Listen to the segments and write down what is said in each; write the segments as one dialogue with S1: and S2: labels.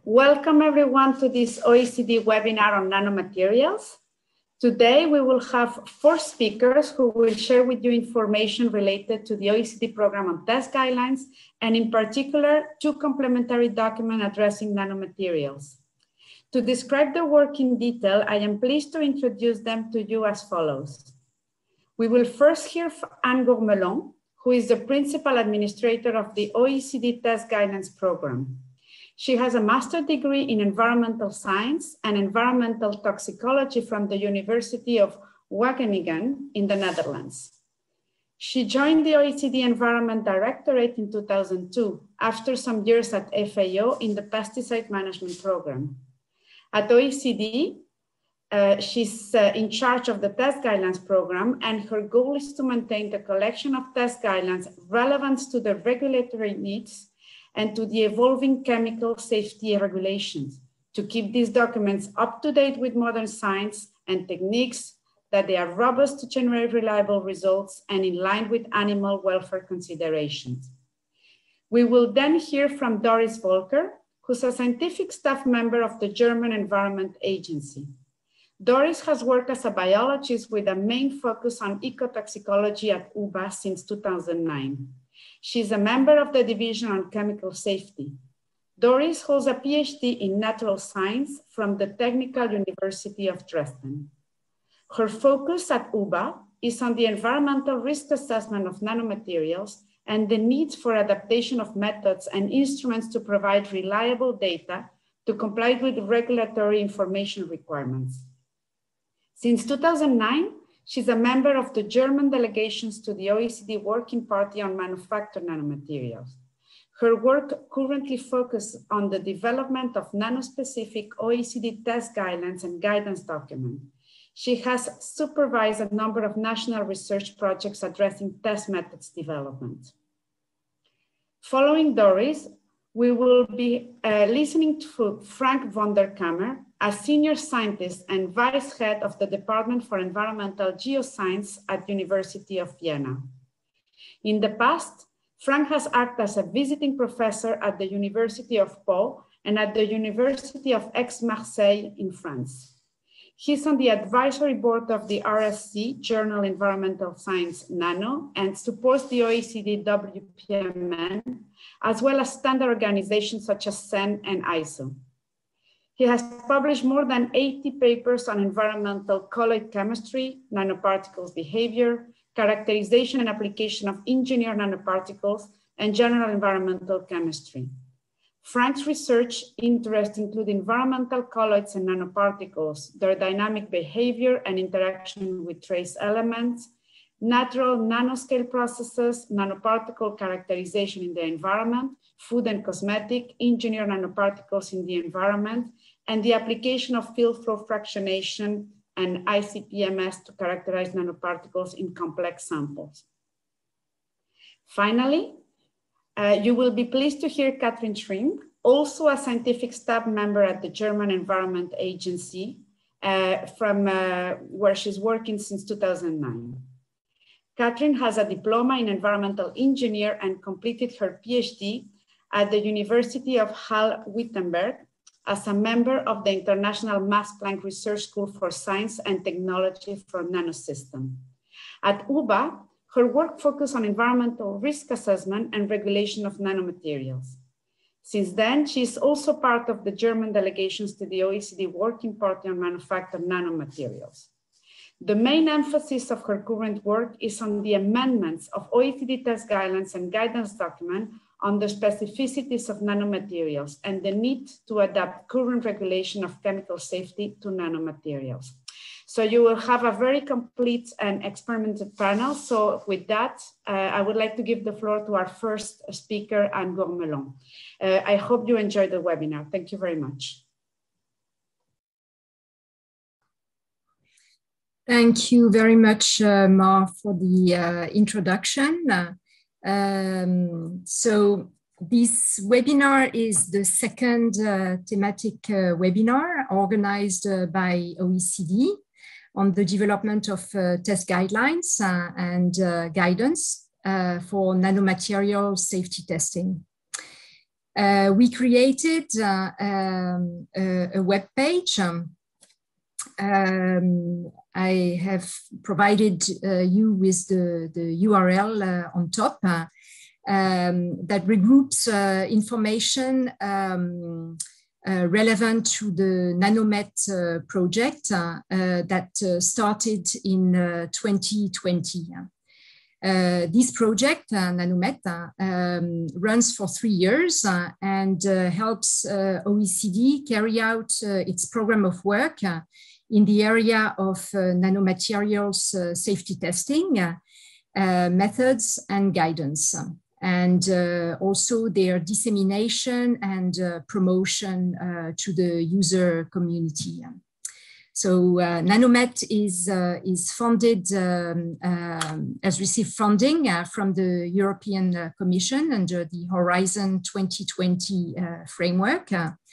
S1: Welcome everyone to this OECD webinar on nanomaterials. Today we will have 4 speakers who will share with you information related to the OECD program on test guidelines and in particular 2 complementary documents addressing nanomaterials. To describe their work in detail, I am pleased to introduce them to you as follows. We will first hear from Anne Gourmelon, who is the Principal Administrator of the OECD Test Guidelines Program. She has a master's degree in environmental science and environmental toxicology from the University of Wageningen in the Netherlands. She joined the OECD Environment Directorate in 2002 after some years at FAO in the pesticide management program. At OECD, she's in charge of the test guidelines program, and her goal is to maintain the collection of test guidelines relevant to the regulatory needs and to the evolving chemical safety regulations, to keep these documents up to date with modern science and techniques, that they are robust to generate reliable results and in line with animal welfare considerations. We will then hear from Doris Volker, who's a scientific staff member of the German Environment Agency. Doris has worked as a biologist with a main focus on ecotoxicology at UBA since 2009. She's a member of the Division on Chemical Safety. Doris holds a PhD in natural science from the Technical University of Dresden. Her focus at UBA is on the environmental risk assessment of nanomaterials and the need for adaptation of methods and instruments to provide reliable data to comply with regulatory information requirements. Since 2009, she's a member of the German delegations to the OECD Working Party on Manufactured Nanomaterials. Her work currently focuses on the development of nanospecific OECD test guidelines and guidance documents. She has supervised a number of national research projects addressing test methods development. Following Doris, we will be listening to Frank von der Kammer, a senior scientist and vice head of the Department for Environmental Geoscience at University of Vienna. In the past, Frank has acted as a visiting professor at the University of Pau and at the University of Aix-Marseille in France. He's on the advisory board of the RSC, Journal Environmental Science Nano, and supports the OECD WPMN, as well as standard organizations such as CEN and ISO. He has published more than 80 papers on environmental colloid chemistry, nanoparticles behavior, characterization and application of engineered nanoparticles, and general environmental chemistry. Frank's research interests include environmental colloids and nanoparticles, their dynamic behavior and interaction with trace elements, natural nanoscale processes, nanoparticle characterization in the environment, food and cosmetic, engineered nanoparticles in the environment, and the application of field flow fractionation and ICP-MS to characterize nanoparticles in complex samples. Finally, you will be pleased to hear Katrin Schring, also a scientific staff member at the German Environment Agency, from where she's working since 2009. Katrin has a diploma in environmental engineer and completed her PhD at the University of Halle-Wittenberg as a member of the International Max Planck Research School for Science and Technology for Nanosystem. At UBA, her work focused on environmental risk assessment and regulation of nanomaterials. Since then, she is also part of the German delegations to the OECD Working Party on Manufactured Nanomaterials. The main emphasis of her current work is on the amendments of OECD test guidelines and guidance document on the specificities of nanomaterials and the need to adapt current regulation of chemical safety to nanomaterials. So you will have a very complete and experimented panel. So with that, I would like to give the floor to our first speaker, Anne Gourmelon. I hope you enjoyed the webinar. Thank you very much.
S2: Thank you very much, Mar, for the introduction. So this webinar is the second thematic webinar organized by OECD on the development of test guidelines and guidance for nanomaterial safety testing. We created a web page. I have provided you with the URL on top that regroups information relevant to the NanoMet project that started in 2020. This project, NanoMet, runs for 3 years and helps OECD carry out its program of work in the area of nanomaterials safety testing, methods and guidance, and also their dissemination and promotion to the user community. So NanoMet is funded, has received funding from the European Commission under the Horizon 2020 framework.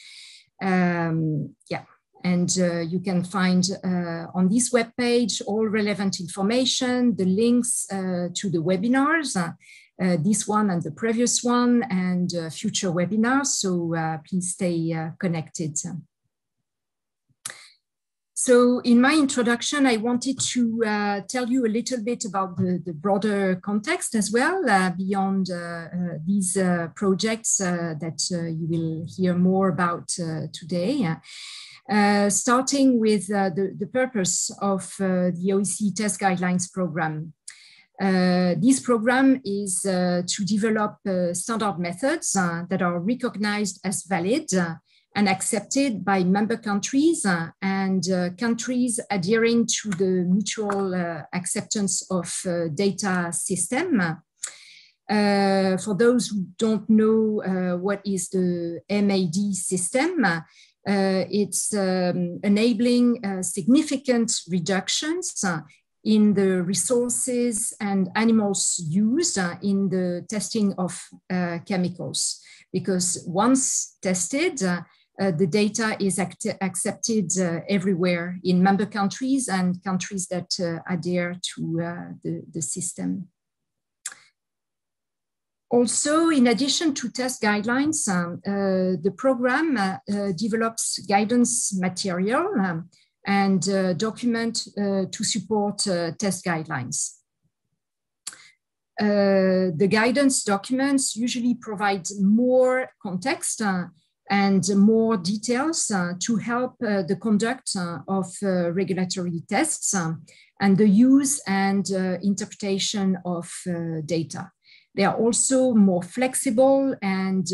S2: And you can find on this webpage all relevant information, the links to the webinars, this one and the previous one, and future webinars. So please stay connected. So in my introduction, I wanted to tell you a little bit about the broader context as well, beyond these projects that you will hear more about today. Starting with the purpose of the OECD Test Guidelines program. This program is to develop standard methods that are recognized as valid and accepted by member countries and countries adhering to the mutual acceptance of data system. For those who don't know what is the MAD system, it's enabling significant reductions in the resources and animals used in the testing of chemicals. Because once tested, the data is accepted everywhere in member countries and countries that adhere to the system. Also, in addition to test guidelines, the program develops guidance material and document to support test guidelines. The guidance documents usually provide more context and more details to help the conduct of regulatory tests and the use and interpretation of data. They are also more flexible, and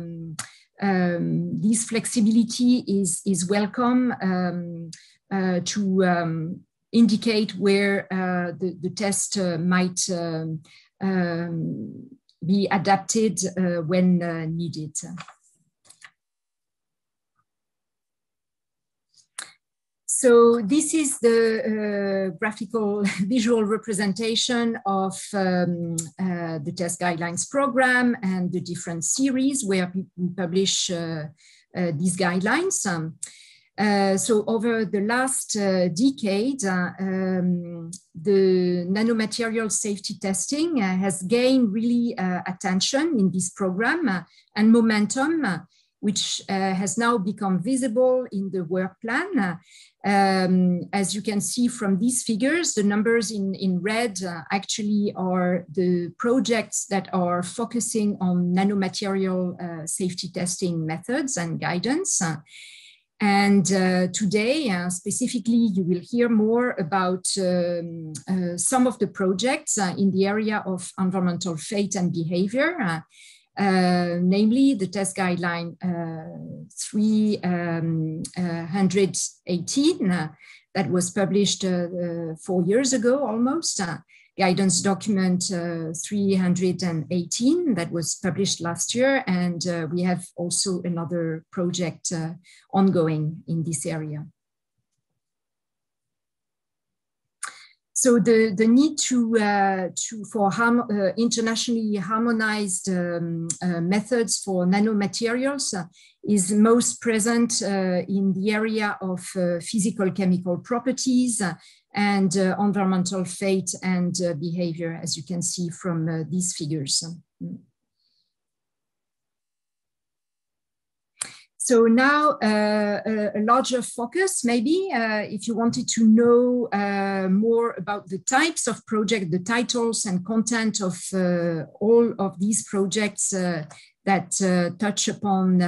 S2: this flexibility is welcome to indicate where the test might be adapted when needed. So this is the graphical visual representation of the test guidelines program and the different series where we publish these guidelines. So over the last decade, the nanomaterial safety testing has gained really attention in this program and momentum, which has now become visible in the work plan. As you can see from these figures, the numbers in red actually are the projects that are focusing on nanomaterial safety testing methods and guidance. And today, specifically, you will hear more about some of the projects in the area of environmental fate and behavior, namely the test guideline 318 that was published 4 years ago almost, guidance document 318 that was published last year, and we have also another project ongoing in this area. So the need for internationally harmonized methods for nanomaterials is most present in the area of physical chemical properties and environmental fate and behavior, as you can see from these figures. So now a larger focus, maybe, if you wanted to know more about the types of project, the titles and content of all of these projects that touch upon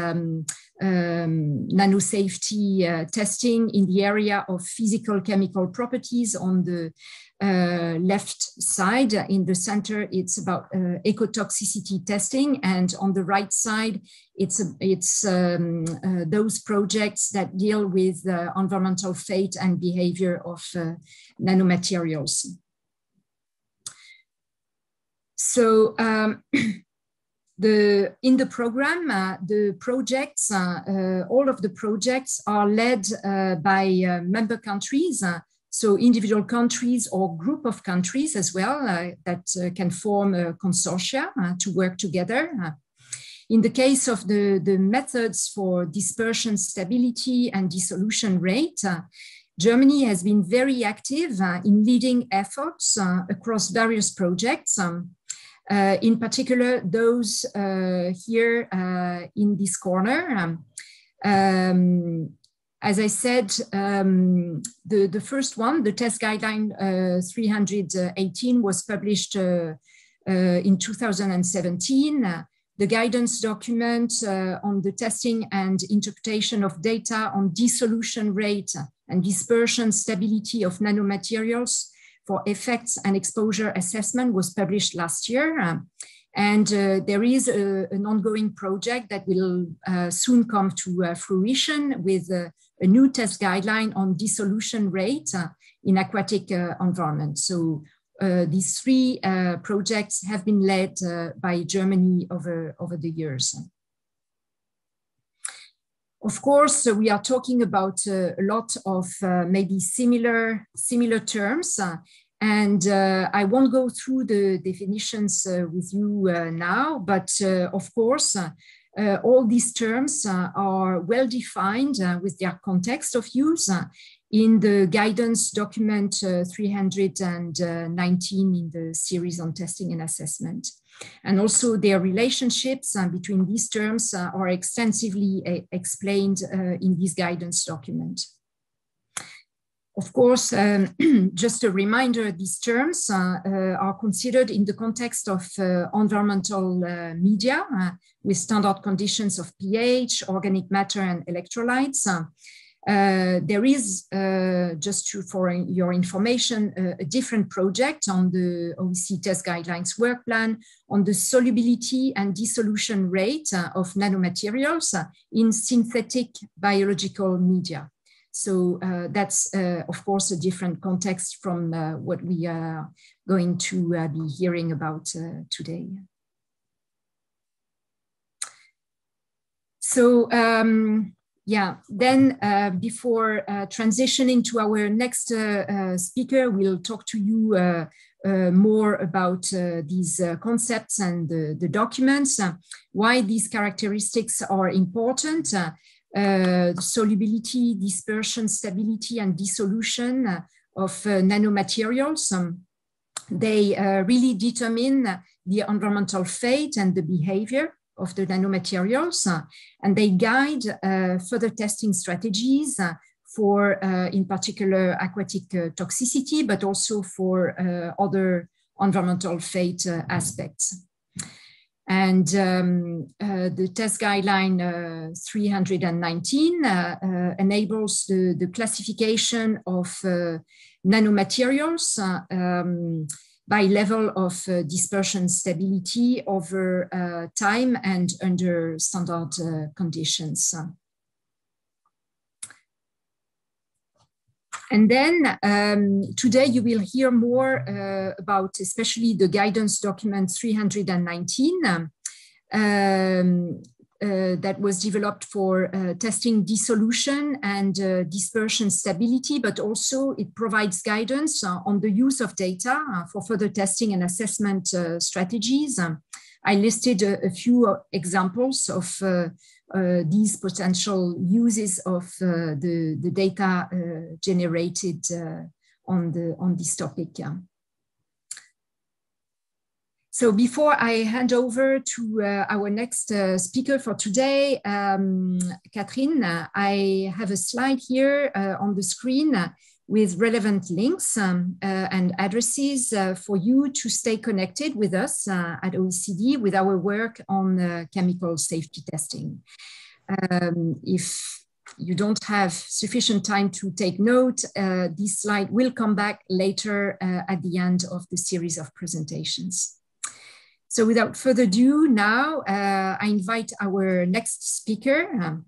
S2: nanosafety testing in the area of physical chemical properties. On the left side, in the center, it's about ecotoxicity testing, and on the right side, it's those projects that deal with environmental fate and behavior of nanomaterials. So in the program, the projects, all of the projects are led by member countries, so individual countries or group of countries as well that can form a consortia to work together. In the case of the methods for dispersion stability and dissolution rate, Germany has been very active in leading efforts across various projects. In particular, those here in this corner. As I said, the first one, the Test Guideline 318, was published in 2017. The guidance document on the testing and interpretation of data on dissolution rate and dispersion stability of nanomaterials for effects and exposure assessment was published last year. And there is an ongoing project that will soon come to fruition with a new test guideline on dissolution rate in aquatic environments. So these three projects have been led by Germany over the years. Of course, we are talking about a lot of maybe similar terms, and I won't go through the definitions with you now, but of course, all these terms are well defined with their context of use in the guidance document 319 in the series on testing and assessment. And also their relationships between these terms are extensively explained in this guidance document. Of course, just a reminder, these terms are considered in the context of environmental media with standard conditions of pH, organic matter, and electrolytes. There is, for your information, a different project on the OECD Test Guidelines work plan on the solubility and dissolution rate of nanomaterials in synthetic biological media. So that's, of course, a different context from what we are going to be hearing about today. So, yeah, then before transitioning to our next speaker, we'll talk to you more about these concepts and the documents, why these characteristics are important. Solubility, dispersion, stability, and dissolution of nanomaterials. They really determine the environmental fate and the behavior of the nanomaterials, and they guide further testing strategies for, in particular, aquatic toxicity, but also for other environmental fate aspects. And the test guideline 319 enables the classification of nanomaterials by level of dispersion stability over time and under standard conditions. And then today you will hear more about especially the guidance document 319 that was developed for testing dissolution and dispersion stability, but also it provides guidance on the use of data for further testing and assessment strategies. I listed a few examples of these potential uses of the data generated on this topic. So before I hand over to our next speaker for today, Catherine, I have a slide here on the screen with relevant links and addresses for you to stay connected with us at OECD with our work on chemical safety testing. If you don't have sufficient time to take note, this slide will come back later at the end of the series of presentations. So without further ado, now I invite our next speaker,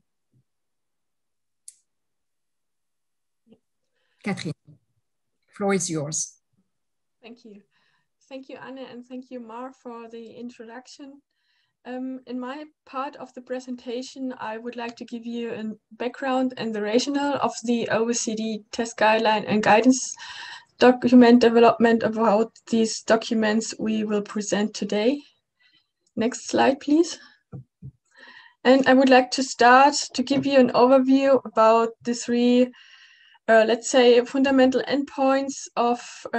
S2: Catherine. The floor is yours.
S3: Thank you. Thank you, Anne, and thank you, Mar, for the introduction. In my part of the presentation, I would like to give you a background and the rationale of the OECD test guideline and guidance document development about these documents we will present today. Next slide, please. And I would like to start to give you an overview about the three, let's say, fundamental endpoints of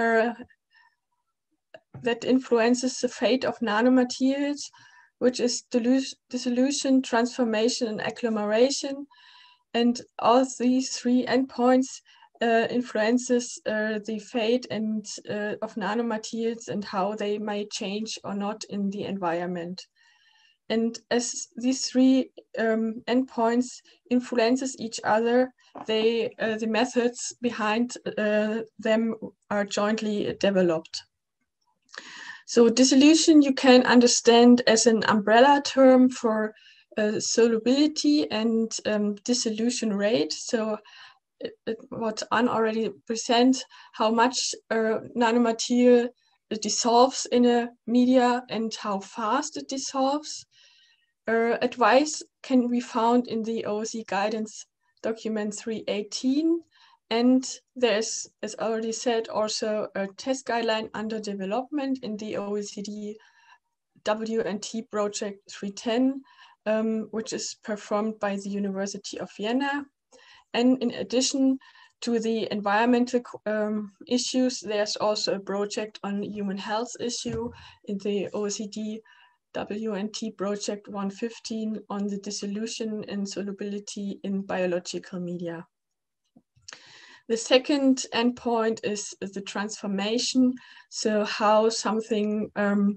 S3: that influences the fate of nanomaterials, which is dissolution, transformation, and agglomeration. And all these three endpoints influences the fate and of nanomaterials and how they may change or not in the environment. And as these three endpoints influences each other, they, the methods behind them are jointly developed. So dissolution you can understand as an umbrella term for solubility and dissolution rate. So what Anne already presents, how much nanomaterial dissolves in a media and how fast it dissolves. Advice can be found in the OECD guidance document 318. And there's, as already said, also a test guideline under development in the OECD W&T project 310, which is performed by the University of Vienna. And in addition to the environmental issues, there's also a project on human health issue in the OECD W&T project 115 on the dissolution and solubility in biological media. The second endpoint is the transformation, so how something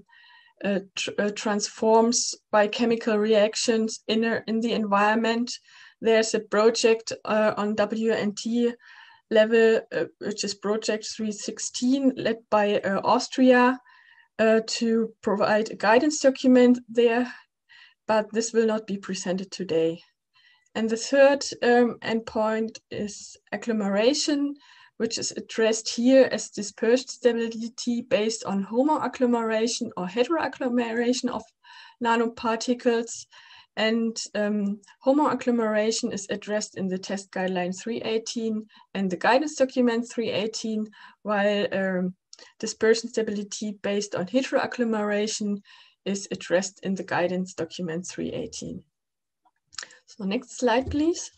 S3: transforms by chemical reactions in the environment. There's a project on W&T level, which is project 316, led by Austria, to provide a guidance document there, but this will not be presented today. And the third endpoint is agglomeration, which is addressed here as dispersion stability based on homoagglomeration or heteroagglomeration of nanoparticles. And homoagglomeration is addressed in the test guideline 318 and the guidance document 318, while dispersion stability based on heteroagglomeration is addressed in the guidance document 318. So next slide, please.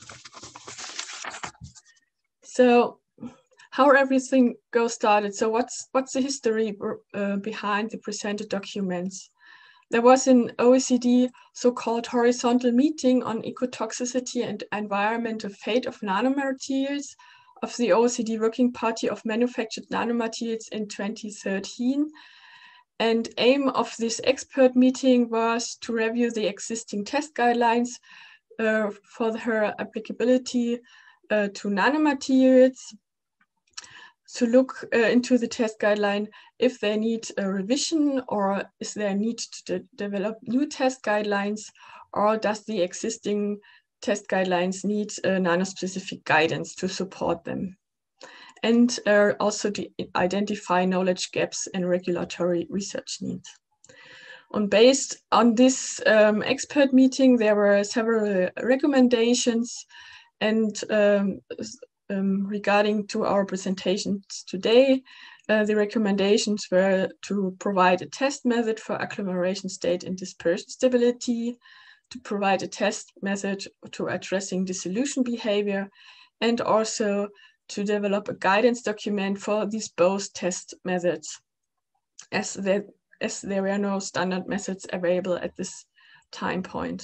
S3: So how everything got started. So what's the history behind the presented documents? There was an OECD so-called horizontal meeting on ecotoxicity and environmental fate of nanomaterials of the OECD Working Party of Manufactured Nanomaterials in 2013. And aim of this expert meeting was to review the existing test guidelines for her applicability to nanomaterials, to look into the test guideline if they need a revision or is there a need to develop new test guidelines, or does the existing test guidelines need nanospecific guidance to support them. And also to identify knowledge gaps and regulatory research needs. Based on this expert meeting, there were several recommendations, and regarding to our presentations today, the recommendations were to provide a test method for agglomeration state and dispersion stability, to provide a test method to addressing dissolution behavior, and also to develop a guidance document for these both test methods, as they as there were no standard methods available at this time point.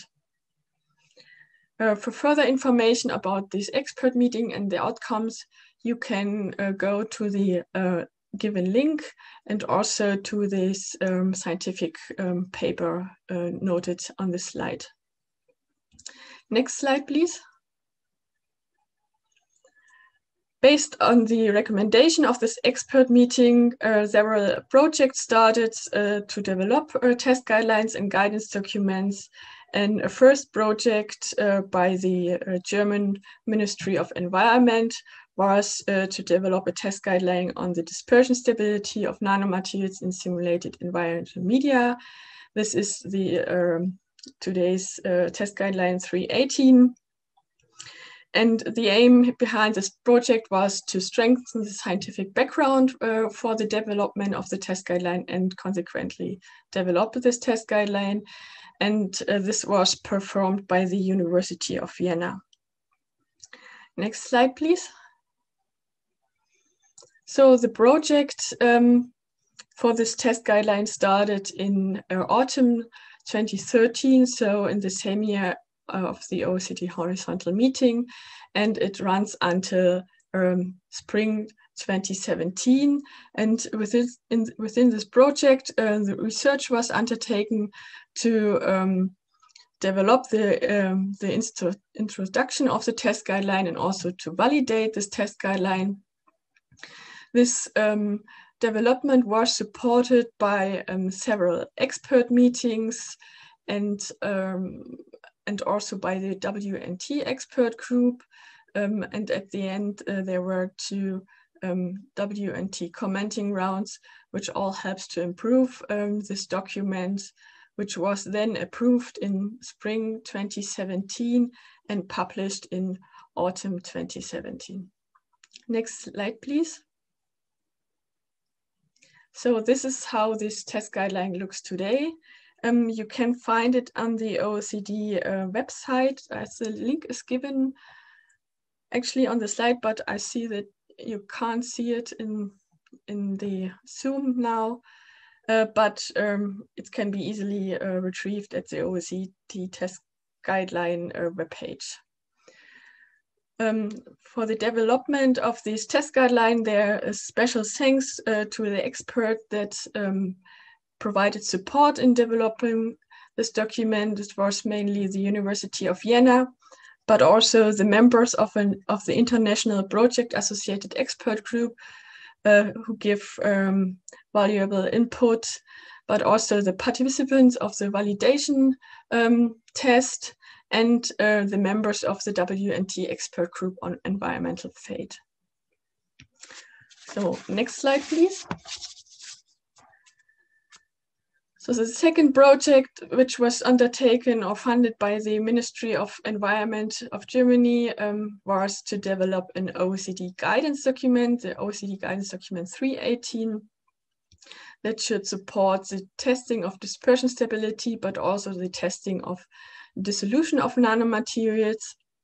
S3: For further information about this expert meeting and the outcomes, you can go to the given link and also to this scientific paper noted on the slide. Next slide, please. Based on the recommendation of this expert meeting, several projects started to develop test guidelines and guidance documents. And a first project by the German Ministry of Environment was to develop a test guideline on the dispersion stability of nanomaterials in simulated environmental media. This is the today's test guideline 318. And the aim behind this project was to strengthen the scientific background for the development of the test guideline and consequently develop this test guideline. And this was performed by the University of Vienna. Next slide, please. So the project for this test guideline started in autumn 2013, so in the same year of the OECD horizontal meeting, and it runs until spring 2017. And within this project, the research was undertaken to develop the introduction of the test guideline and also to validate this test guideline. This development was supported by several expert meetings and also by the WNT expert group. And at the end, there were 2 WNT commenting rounds, which all helps to improve this document, which was then approved in spring 2017 and published in autumn 2017. Next slide, please. So this is how this test guideline looks today. You can find it on the OECD website, as the link is given actually on the slide, but I see that you can't see it in the Zoom now, but it can be easily retrieved at the OECD test guideline webpage. For the development of this test guideline, there is special thanks to the expert that provided support in developing this document. It was mainly the University of Vienna, but also the members of the International Project Associated Expert Group who give valuable input, but also the participants of the validation test and the members of the WNT Expert Group on Environmental Fate. So next slide, please. So the second project, which was undertaken or funded by the Ministry of Environment of Germany, was to develop an OECD guidance document, the OECD guidance document 318, that should support the testing of dispersion stability, but also the testing of dissolution of nanomaterials.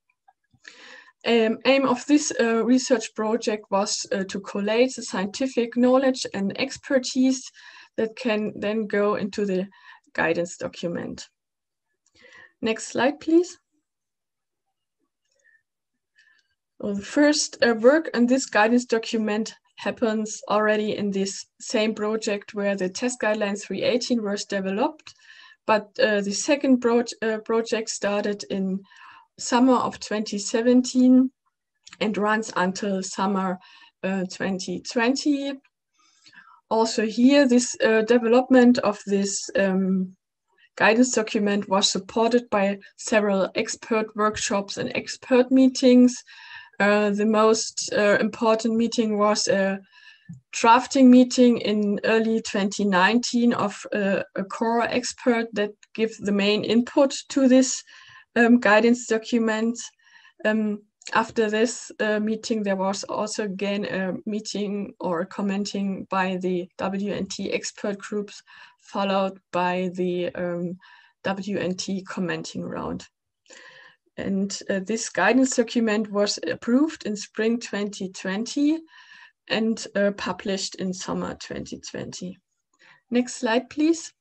S3: Aim of this research project was to collate the scientific knowledge and expertise that can then go into the guidance document. Next slide, please. Well, the first work on this guidance document happens already in this same project where the test guidelines 318 was developed, but the second project started in summer of 2017 and runs until summer 2020. Also here, this development of this guidance document was supported by several expert workshops and expert meetings. The most important meeting was a drafting meeting in early 2019 of a core expert that gives the main input to this guidance document. After this meeting, there was also again a meeting or commenting by the WNT expert groups, followed by the WNT commenting round. And this guidance document was approved in spring 2020 and published in summer 2020. Next slide, please.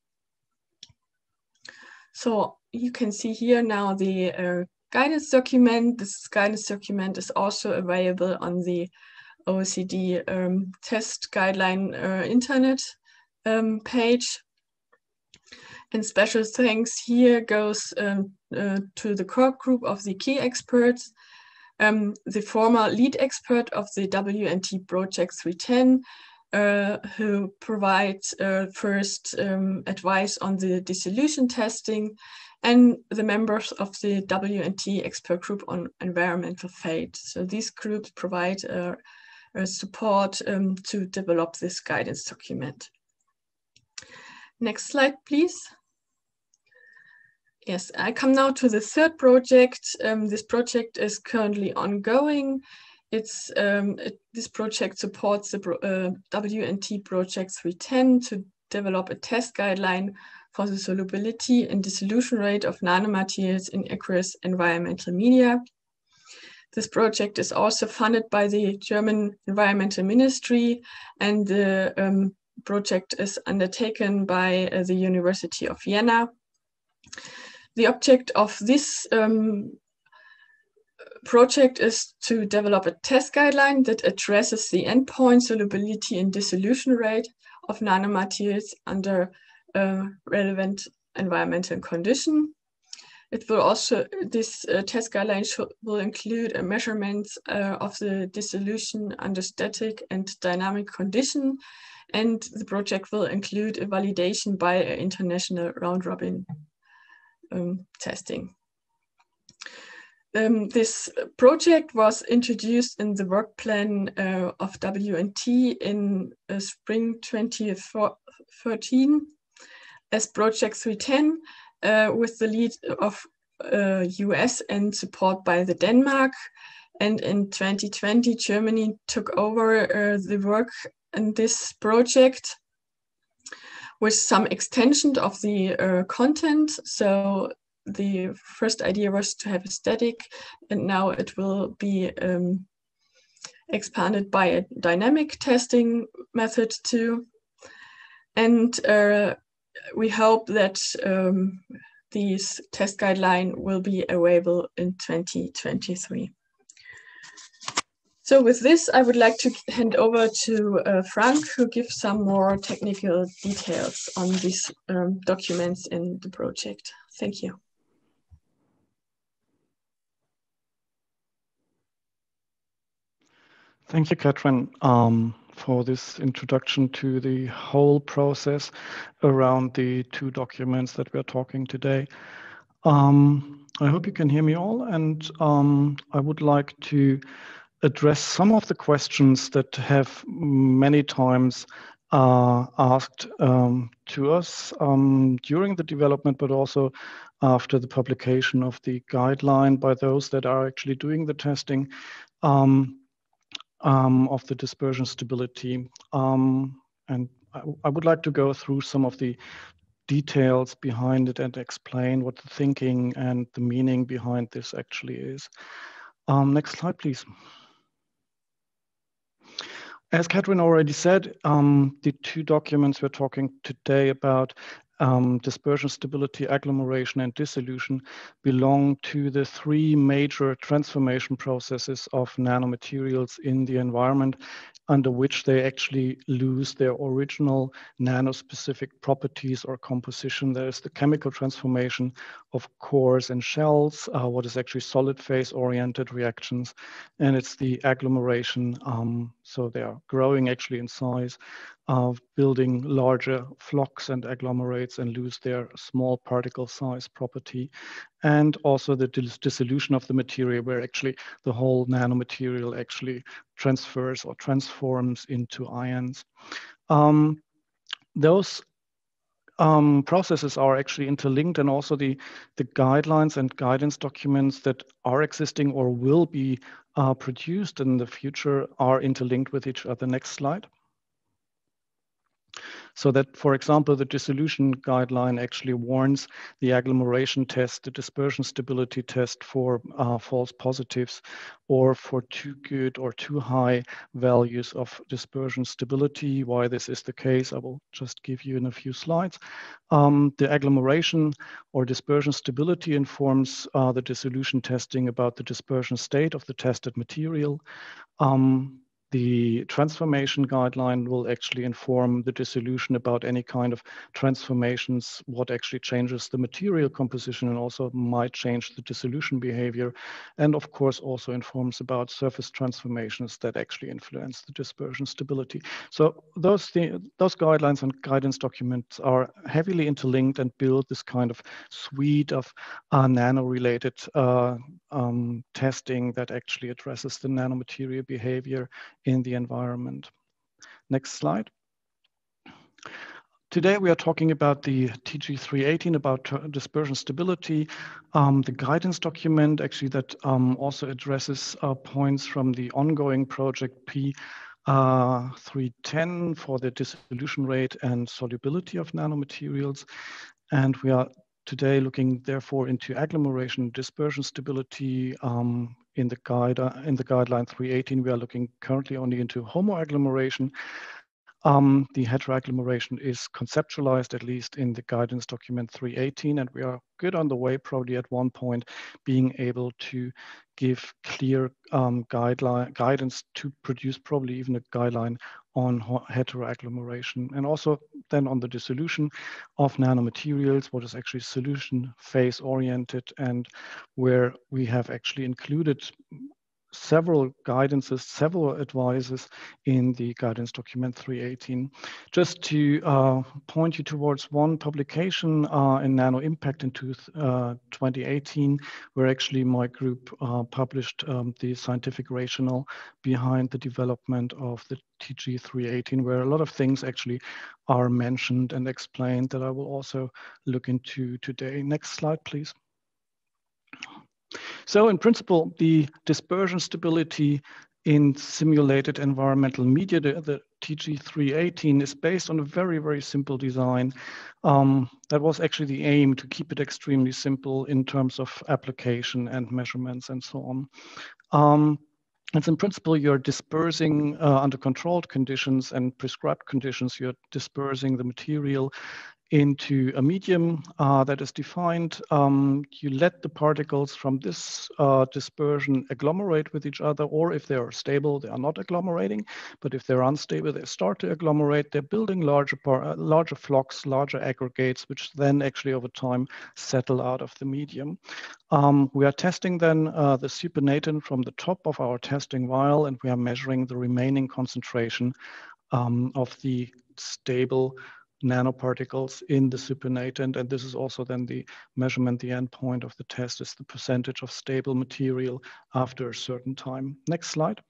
S3: So you can see here now the guidance document. This guidance document is also available on the OECD Test Guideline internet page. And special thanks here goes to the core group of the key experts, the former lead expert of the WNT Project 310, who provides first advice on the dissolution testing, and the members of the WNT expert group on environmental fate. So these groups provide support to develop this guidance document. Next slide, please. Yes, I come now to the third project. This project is currently ongoing. This project supports the WNT Project 310 to develop a test guideline for the solubility and dissolution rate of nanomaterials in aqueous environmental media. This project is also funded by the German Environmental Ministry, and the project is undertaken by the University of Vienna. The object of this project is to develop a test guideline that addresses the endpoint solubility and dissolution rate of nanomaterials under relevant environmental condition. It will also, this test guideline will include measurements of the dissolution under static and dynamic condition, and the project will include a validation by an international round-robin testing. This project was introduced in the work plan of WNT in spring 2013 as Project 310 with the lead of US and support by the Denmark. And in 2020, Germany took over the work in this project with some extension of the content. So the first idea was to have a static, and now it will be expanded by a dynamic testing method too. And we hope that these test guideline will be available in 2023. So with this, I would like to hand over to Frank, who gives some more technical details on these documents in the project. Thank you.
S4: Thank you, Katrin, for this introduction to the whole process around the two documents that we're talking today. I hope you can hear me all, and I would like to address some of the questions that have many times asked to us during the development, but also after the publication of the guideline by those that are actually doing the testing of the dispersion stability. And I would like to go through some of the details behind it and explain what the thinking and the meaning behind this actually is. Next slide, please. As Katrin already said, the two documents we're talking today about, dispersion stability, agglomeration, and dissolution, belong to the three major transformation processes of nanomaterials in the environment, under which they actually lose their original nanospecific properties or composition. There is the chemical transformation of cores and shells, what is actually solid phase oriented reactions, and it's the agglomeration, so they are growing actually in size, of building larger flocks and agglomerates and lose their small particle size property, and also the dissolution of the material, where actually the whole nanomaterial actually transfers or transforms into ions. Those processes are actually interlinked, and also the guidelines and guidance documents that are existing or will be produced in the future are interlinked with each other. Next slide. So that, for example, the dissolution guideline actually warns the agglomeration test, the dispersion stability test for false positives, or for too good or too high values of dispersion stability. Why this is the case, I will just give you in a few slides. The agglomeration or dispersion stability informs the dissolution testing about the dispersion state of the tested material. The transformation guideline will actually inform the dissolution about any kind of transformations, what actually changes the material composition and also might change the dissolution behavior. And of course, also informs about surface transformations that actually influence the dispersion stability. So those guidelines and guidance documents are heavily interlinked and build this kind of suite of nano-related testing that actually addresses the nanomaterial behavior in the environment. Next slide. Today we are talking about the TG318, about dispersion stability. The guidance document actually that also addresses points from the ongoing project P310 for the dissolution rate and solubility of nanomaterials. And we are today looking therefore into agglomeration dispersion stability. In the guideline 318, we are looking currently only into homoagglomeration. The heteroagglomeration is conceptualized, at least in the guidance document 318, and we are good on the way, probably at one point, being able to give clear guidance to produce probably even a guideline on heteroagglomeration, and also then on the dissolution of nanomaterials, what is actually solution phase oriented, and where we have actually included several guidances, several advices in the guidance document 318. Just to point you towards one publication in Nano Impact in 2018, where actually my group published the scientific rationale behind the development of the TG318, where a lot of things actually are mentioned and explained that I will also look into today. Next slide, please. So in principle, the dispersion stability in simulated environmental media, the TG318, is based on a very, very simple design. That was actually the aim, to keep it extremely simple in terms of application and measurements and so on. And in principle, you're dispersing under controlled conditions and prescribed conditions, you're dispersing the material into a medium that is defined. You let the particles from this dispersion agglomerate with each other, or if they are stable, they are not agglomerating. But if they're unstable, they start to agglomerate. They're building larger flocks, larger aggregates, which then actually over time settle out of the medium. We are testing then the supernatant from the top of our testing vial, and we are measuring the remaining concentration of the stable nanoparticles in the supernatant, and this is also then the measurement, the endpoint of the test is the percentage of stable material after a certain time. Next slide.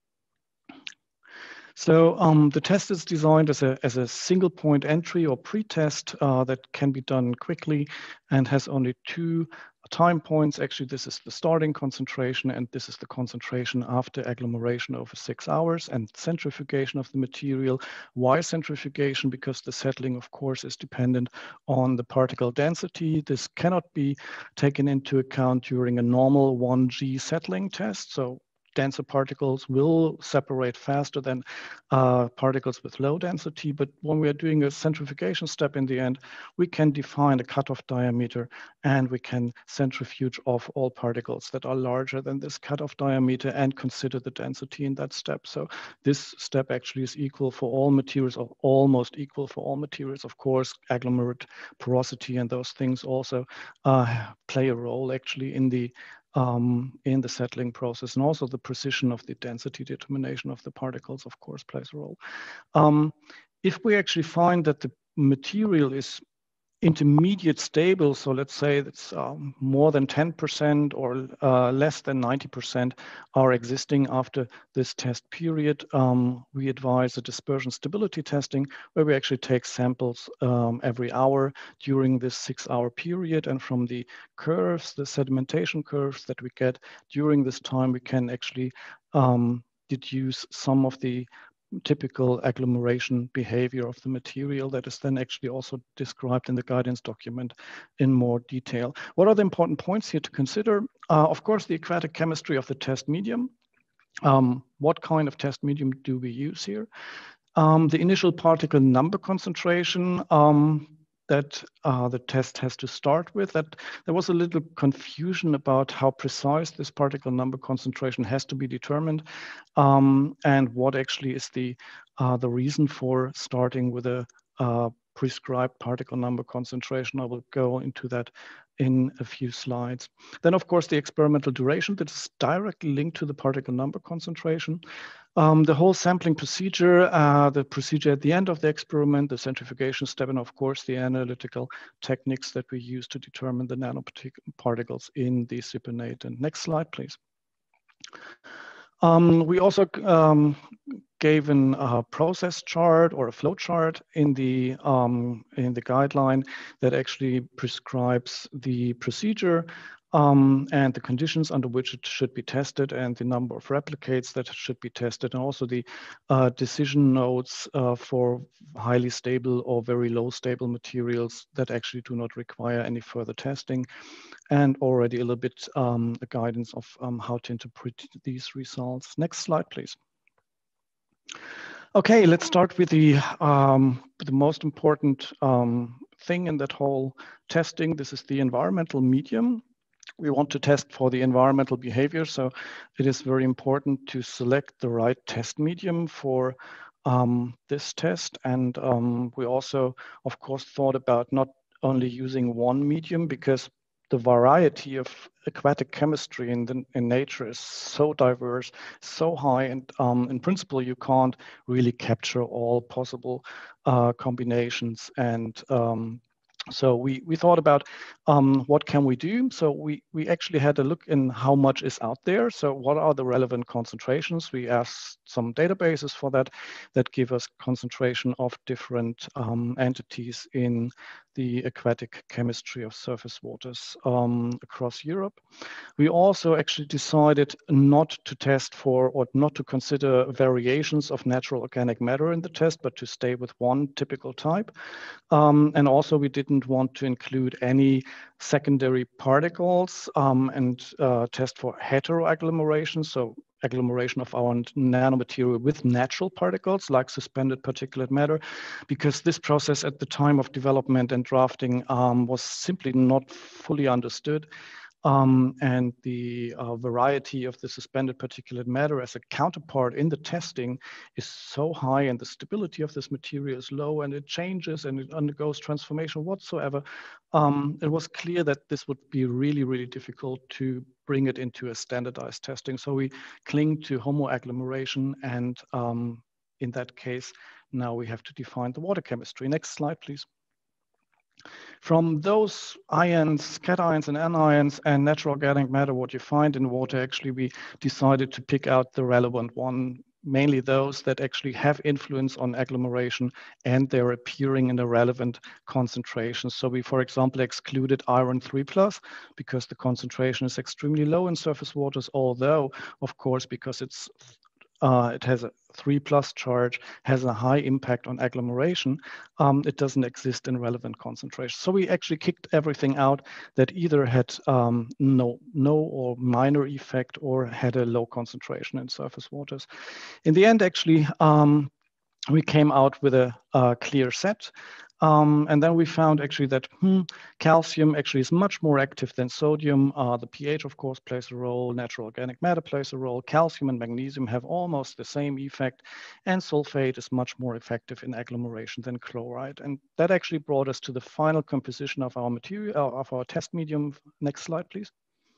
S4: So the test is designed as a single point entry or pre-test that can be done quickly and has only two time points. Actually, this is the starting concentration and this is the concentration after agglomeration over 6 hours and centrifugation of the material. Why centrifugation? Because the settling, of course, is dependent on the particle density. This cannot be taken into account during a normal 1G settling test. So denser particles will separate faster than particles with low density. But when we are doing a centrifugation step in the end, we can define a cutoff diameter and we can centrifuge off all particles that are larger than this cutoff diameter and consider the density in that step. So this step actually is equal for all materials, or almost equal for all materials. Of course, agglomerate porosity and those things also play a role actually in the settling process, and also the precision of the density determination of the particles, of course, plays a role. If we actually find that the material is intermediate stable, so let's say it's more than 10% or less than 90% are existing after this test period, we advise a dispersion stability testing where we actually take samples every hour during this 6-hour period, and from the curves, the sedimentation curves that we get during this time, we can actually deduce some of the typical agglomeration behavior of the material that is then actually also described in the guidance document in more detail. What are the important points here to consider? Of course, the aquatic chemistry of the test medium. What kind of test medium do we use here? The initial particle number concentration that the test has to start with. That there was a little confusion about how precise this particle number concentration has to be determined, and what actually is the reason for starting with a prescribed particle number concentration. I will go into that in a few slides. Then, of course, the experimental duration that is directly linked to the particle number concentration. The whole sampling procedure, the procedure at the end of the experiment, the centrifugation step, and of course the analytical techniques that we use to determine the nanoparticles in the supernatant. Next slide, please. We also gave a process chart or a flow chart in the guideline that actually prescribes the procedure and the conditions under which it should be tested and the number of replicates that should be tested, and also the decision notes for highly stable or very low stable materials that actually do not require any further testing, and already a little bit the guidance of how to interpret these results. Next slide, please. Okay, let's start with the most important thing in that whole testing. This is the environmental medium. We want to test for the environmental behavior, so it is very important to select the right test medium for this test. And we also, of course, thought about not only using one medium, because the variety of aquatic chemistry in nature is so diverse, so high, and in principle, you can't really capture all possible combinations. And so we thought about what can we do. So we actually had a look in how much is out there. So what are the relevant concentrations? We asked some databases for that give us concentration of different entities in the aquatic chemistry of surface waters across Europe. We also actually decided not to test for or not to consider variations of natural organic matter in the test, but to stay with one typical type. And also we didn't want to include any secondary particles and test for heteroagglomeration, so agglomeration of our nanomaterial with natural particles like suspended particulate matter, because this process at the time of development and drafting was simply not fully understood. And the variety of the suspended particulate matter as a counterpart in the testing is so high, and the stability of this material is low, and it changes and it undergoes transformation whatsoever. It was clear that this would be really, really difficult to bring it into a standardized testing. So we cling to homoagglomeration, and in that case, now we have to define the water chemistry. Next slide, please. From those ions, cations and anions and natural organic matter, what you find in water, actually we decided to pick out the relevant one, mainly those that actually have influence on agglomeration and they're appearing in a relevant concentration. So we, for example, excluded iron 3+ because the concentration is extremely low in surface waters, although, of course, because it has a 3+ charge, has a high impact on agglomeration, it doesn't exist in relevant concentration. So we actually kicked everything out that either had no or minor effect or had a low concentration in surface waters. In the end, actually, we came out with a clear set. And then we found actually that calcium actually is much more active than sodium. The pH, of course, plays a role. Natural organic matter plays a role. Calcium and magnesium have almost the same effect. And sulfate is much more effective in agglomeration than chloride. And that actually brought us to the final composition of our material, of our test medium. Next slide, please.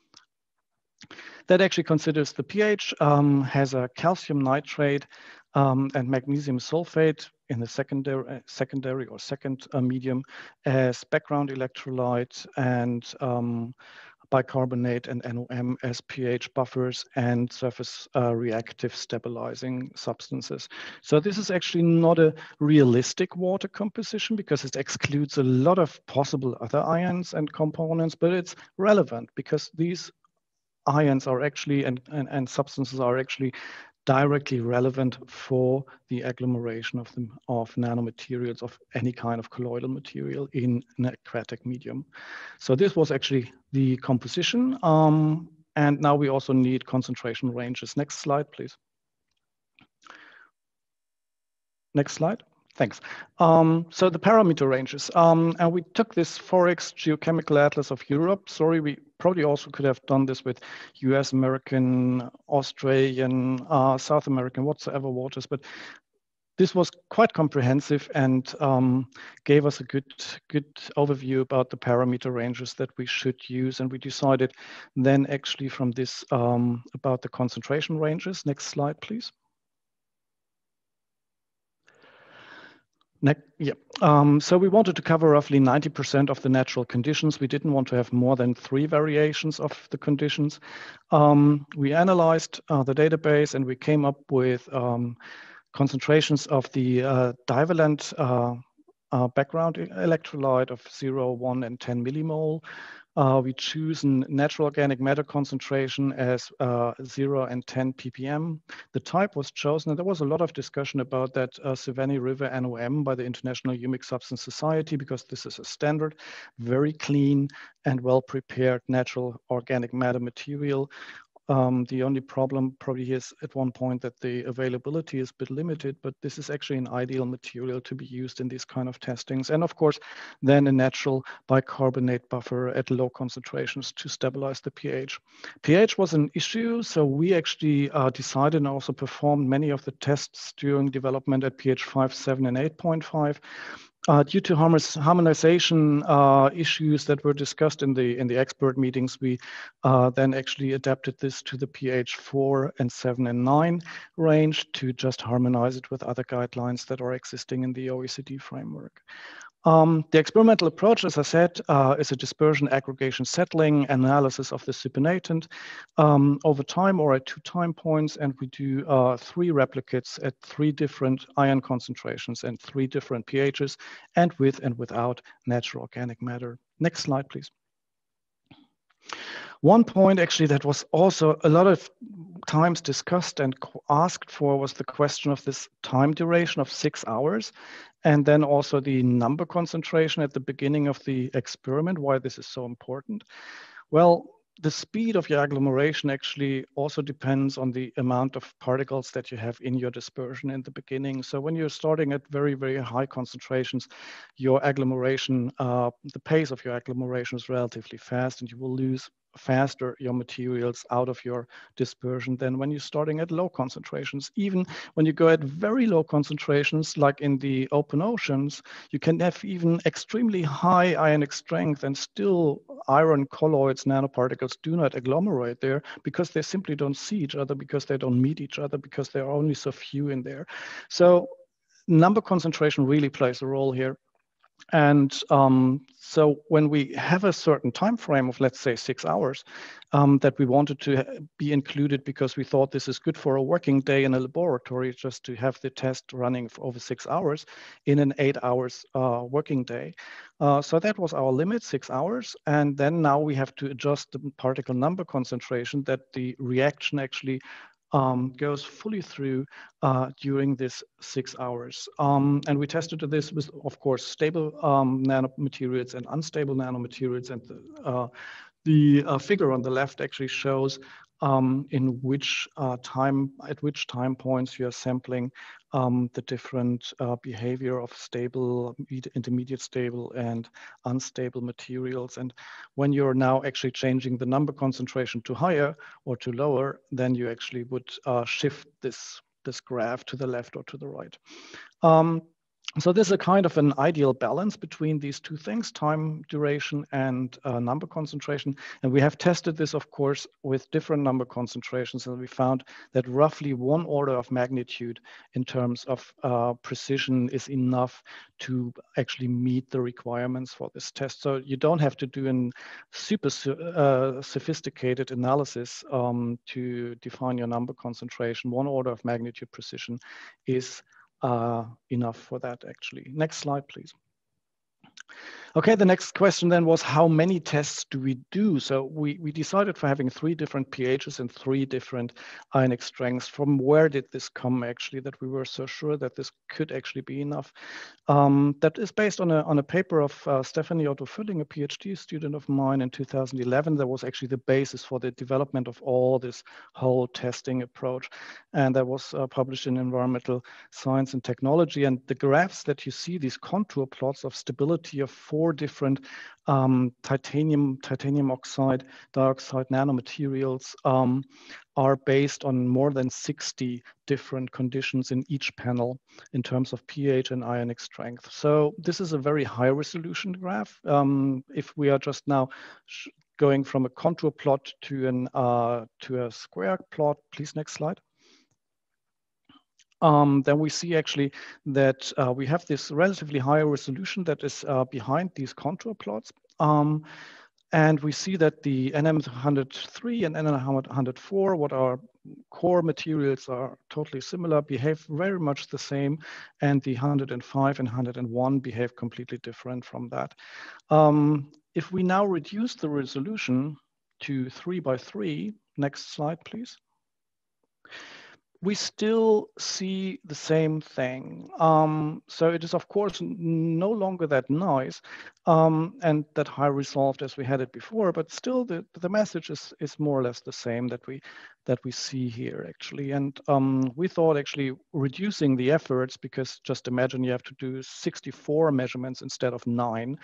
S4: That actually considers the pH, has a calcium nitrate and magnesium sulfate in the secondary or second medium as background electrolyte, and bicarbonate and NOM as pH buffers and surface reactive stabilizing substances. So this is actually not a realistic water composition because it excludes a lot of possible other ions and components, but it's relevant because these ions are actually and substances are actually directly relevant for the agglomeration of nanomaterials of any kind of colloidal material in an aquatic medium. So this was actually the composition. And now we also need concentration ranges. Next slide, please. Next slide. Thanks. So the parameter ranges, and we took this 4X Geochemical Atlas of Europe. Sorry, we probably also could have done this with US, American, Australian, South American, whatsoever waters, but this was quite comprehensive and gave us a good overview about the parameter ranges that we should use. And we decided then actually from this about the concentration ranges. Next slide, please. So we wanted to cover roughly 90% of the natural conditions. We didn't want to have more than 3 variations of the conditions. We analyzed the database and we came up with concentrations of the divalent background electrolyte of 0, 1, and 10 millimole. We choose a natural organic matter concentration as 0 and 10 ppm. The type was chosen, and there was a lot of discussion about that Savannah River NOM by the International Humic Substance Society, because this is a standard, very clean and well-prepared natural organic matter material. The only problem probably is at one point that the availability is a bit limited, but this is actually an ideal material to be used in these kind of testings. And of course, then a natural bicarbonate buffer at low concentrations to stabilize the pH. pH was an issue, so we actually decided and also performed many of the tests during development at pH 5, 7, and 8.5. Due to harmonization issues that were discussed in the expert meetings, we then actually adapted this to the pH 4 and 7 and 9 range to just harmonize it with other guidelines that are existing in the OECD framework. The experimental approach, as I said, is a dispersion aggregation settling analysis of the supernatant over time or at 2 time points, and we do 3 replicates at 3 different ion concentrations and 3 different pHs, and with and without natural organic matter. Next slide, please. One point actually that was also a lot of times discussed and asked for was the question of this time duration of 6 hours, and then also the number concentration at the beginning of the experiment, why this is so important. Well, the speed of your agglomeration actually also depends on the amount of particles that you have in your dispersion in the beginning. So when you're starting at very, very high concentrations, your agglomeration, the pace of your agglomeration is relatively fast, and you will lose faster your materials out of your dispersion than when you're starting at low concentrations. Even when you go at very low concentrations, like in the open oceans, you can have even extremely high ionic strength, and still iron colloids, nanoparticles, do not agglomerate there because they simply don't see each other, because they don't meet each other, because there are only so few in there. So number concentration really plays a role here. And so when we have a certain time frame of, let's say, 6 hours that we wanted to be included because we thought this is good for a working day in a laboratory, just to have the test running for over 6 hours in an 8 hours working day. So that was our limit, 6 hours. And then now we have to adjust the particle number concentration that the reaction actually goes fully through during this 6 hours. And we tested this with, of course, stable nanomaterials and unstable nanomaterials. And the figure on the left actually shows in which at which time points you are sampling the different behavior of stable, intermediate stable, and unstable materials. And when you're now actually changing the number concentration to higher or to lower, then you actually would shift this graph to the left or to the right. So this is a kind of an ideal balance between these two things, time duration and number concentration. And we have tested this, of course, with different number concentrations. And we found that roughly 1 order of magnitude in terms of precision is enough to actually meet the requirements for this test. So you don't have to do a super sophisticated analysis to define your number concentration. 1 order of magnitude precision is enough for that, actually. Next slide, please. Okay, the next question then was, how many tests do we do? So we decided for having 3 different pHs and 3 different ionic strengths. From where did this come actually, that we were so sure that this could actually be enough? That is based on a paper of Stephanie Otto-Fülling, a PhD student of mine in 2011. That was actually the basis for the development of all this whole testing approach. And that was published in Environmental Science and Technology. And the graphs that you see, these contour plots of stability of 4 different titanium oxide, dioxide nanomaterials are based on more than 60 different conditions in each panel in terms of pH and ionic strength. So this is a very high resolution graph. If we are just now going from a contour plot to a square plot, please next slide. Then we see actually that we have this relatively high resolution that is behind these contour plots. And we see that the NM103 and NM104, what our core materials are totally similar, behave very much the same. And the 105 and 101 behave completely different from that. If we now reduce the resolution to 3 by 3, next slide, please. We still see the same thing. So it is, of course, no longer that nice and that high resolved as we had it before, but still the message is more or less the same that we see here, actually. And we thought actually reducing the efforts, because just imagine you have to do 64 measurements instead of 9,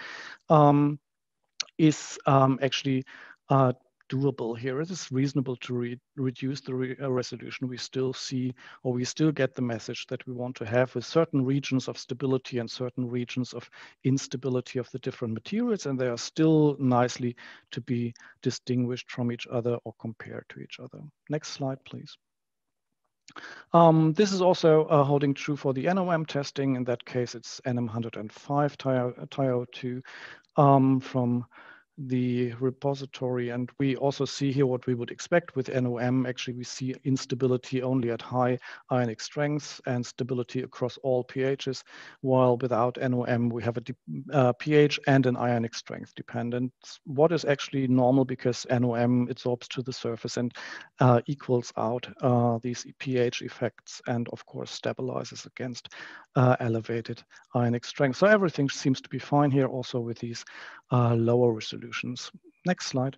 S4: is actually doable here. It is reasonable to reduce the resolution. We still see, or we still get the message that we want to have with certain regions of stability and certain regions of instability of the different materials, and they are still nicely to be distinguished from each other or compared to each other. Next slide, please. This is also holding true for the NOM testing. In that case, it's NM105 TiO2 from the repository, and we also see here what we would expect with NOM. Actually, we see instability only at high ionic strengths and stability across all pHs, while without NOM we have a pH and an ionic strength dependent. What is actually normal, because NOM absorbs to the surface and equals out these pH effects, and of course stabilizes against elevated ionic strength. So everything seems to be fine here, also with these lower resolutions. Next slide.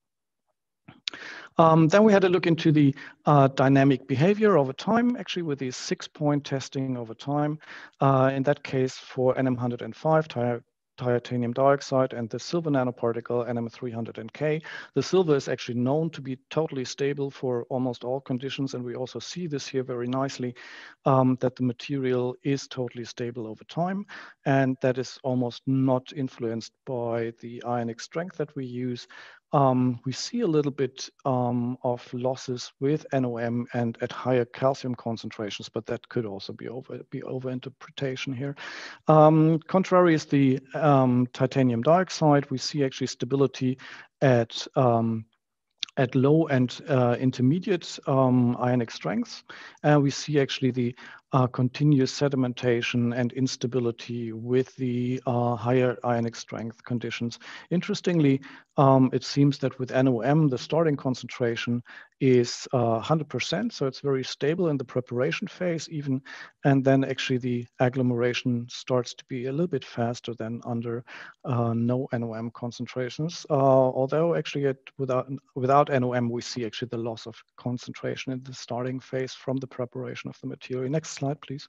S4: Then we had a look into the dynamic behavior over time, actually with these 6-point testing over time. In that case, for NM105 titanium dioxide and the silver nanoparticle NM300K. The silver is actually known to be totally stable for almost all conditions, and we also see this here very nicely, that the material is totally stable over time, and that is almost not influenced by the ionic strength that we use. We see a little bit of losses with NOM and at higher calcium concentrations, but that could also be over-interpretation here. Contrary is the titanium dioxide. We see actually stability at low and intermediate ionic strengths. And we see actually the continuous sedimentation and instability with the higher ionic strength conditions. Interestingly, it seems that with NOM, the starting concentration is 100%, so it's very stable in the preparation phase even, and then actually the agglomeration starts to be a little bit faster than under no NOM concentrations, although actually without NOM, we see actually the loss of concentration in the starting phase from the preparation of the material. Next slide, please.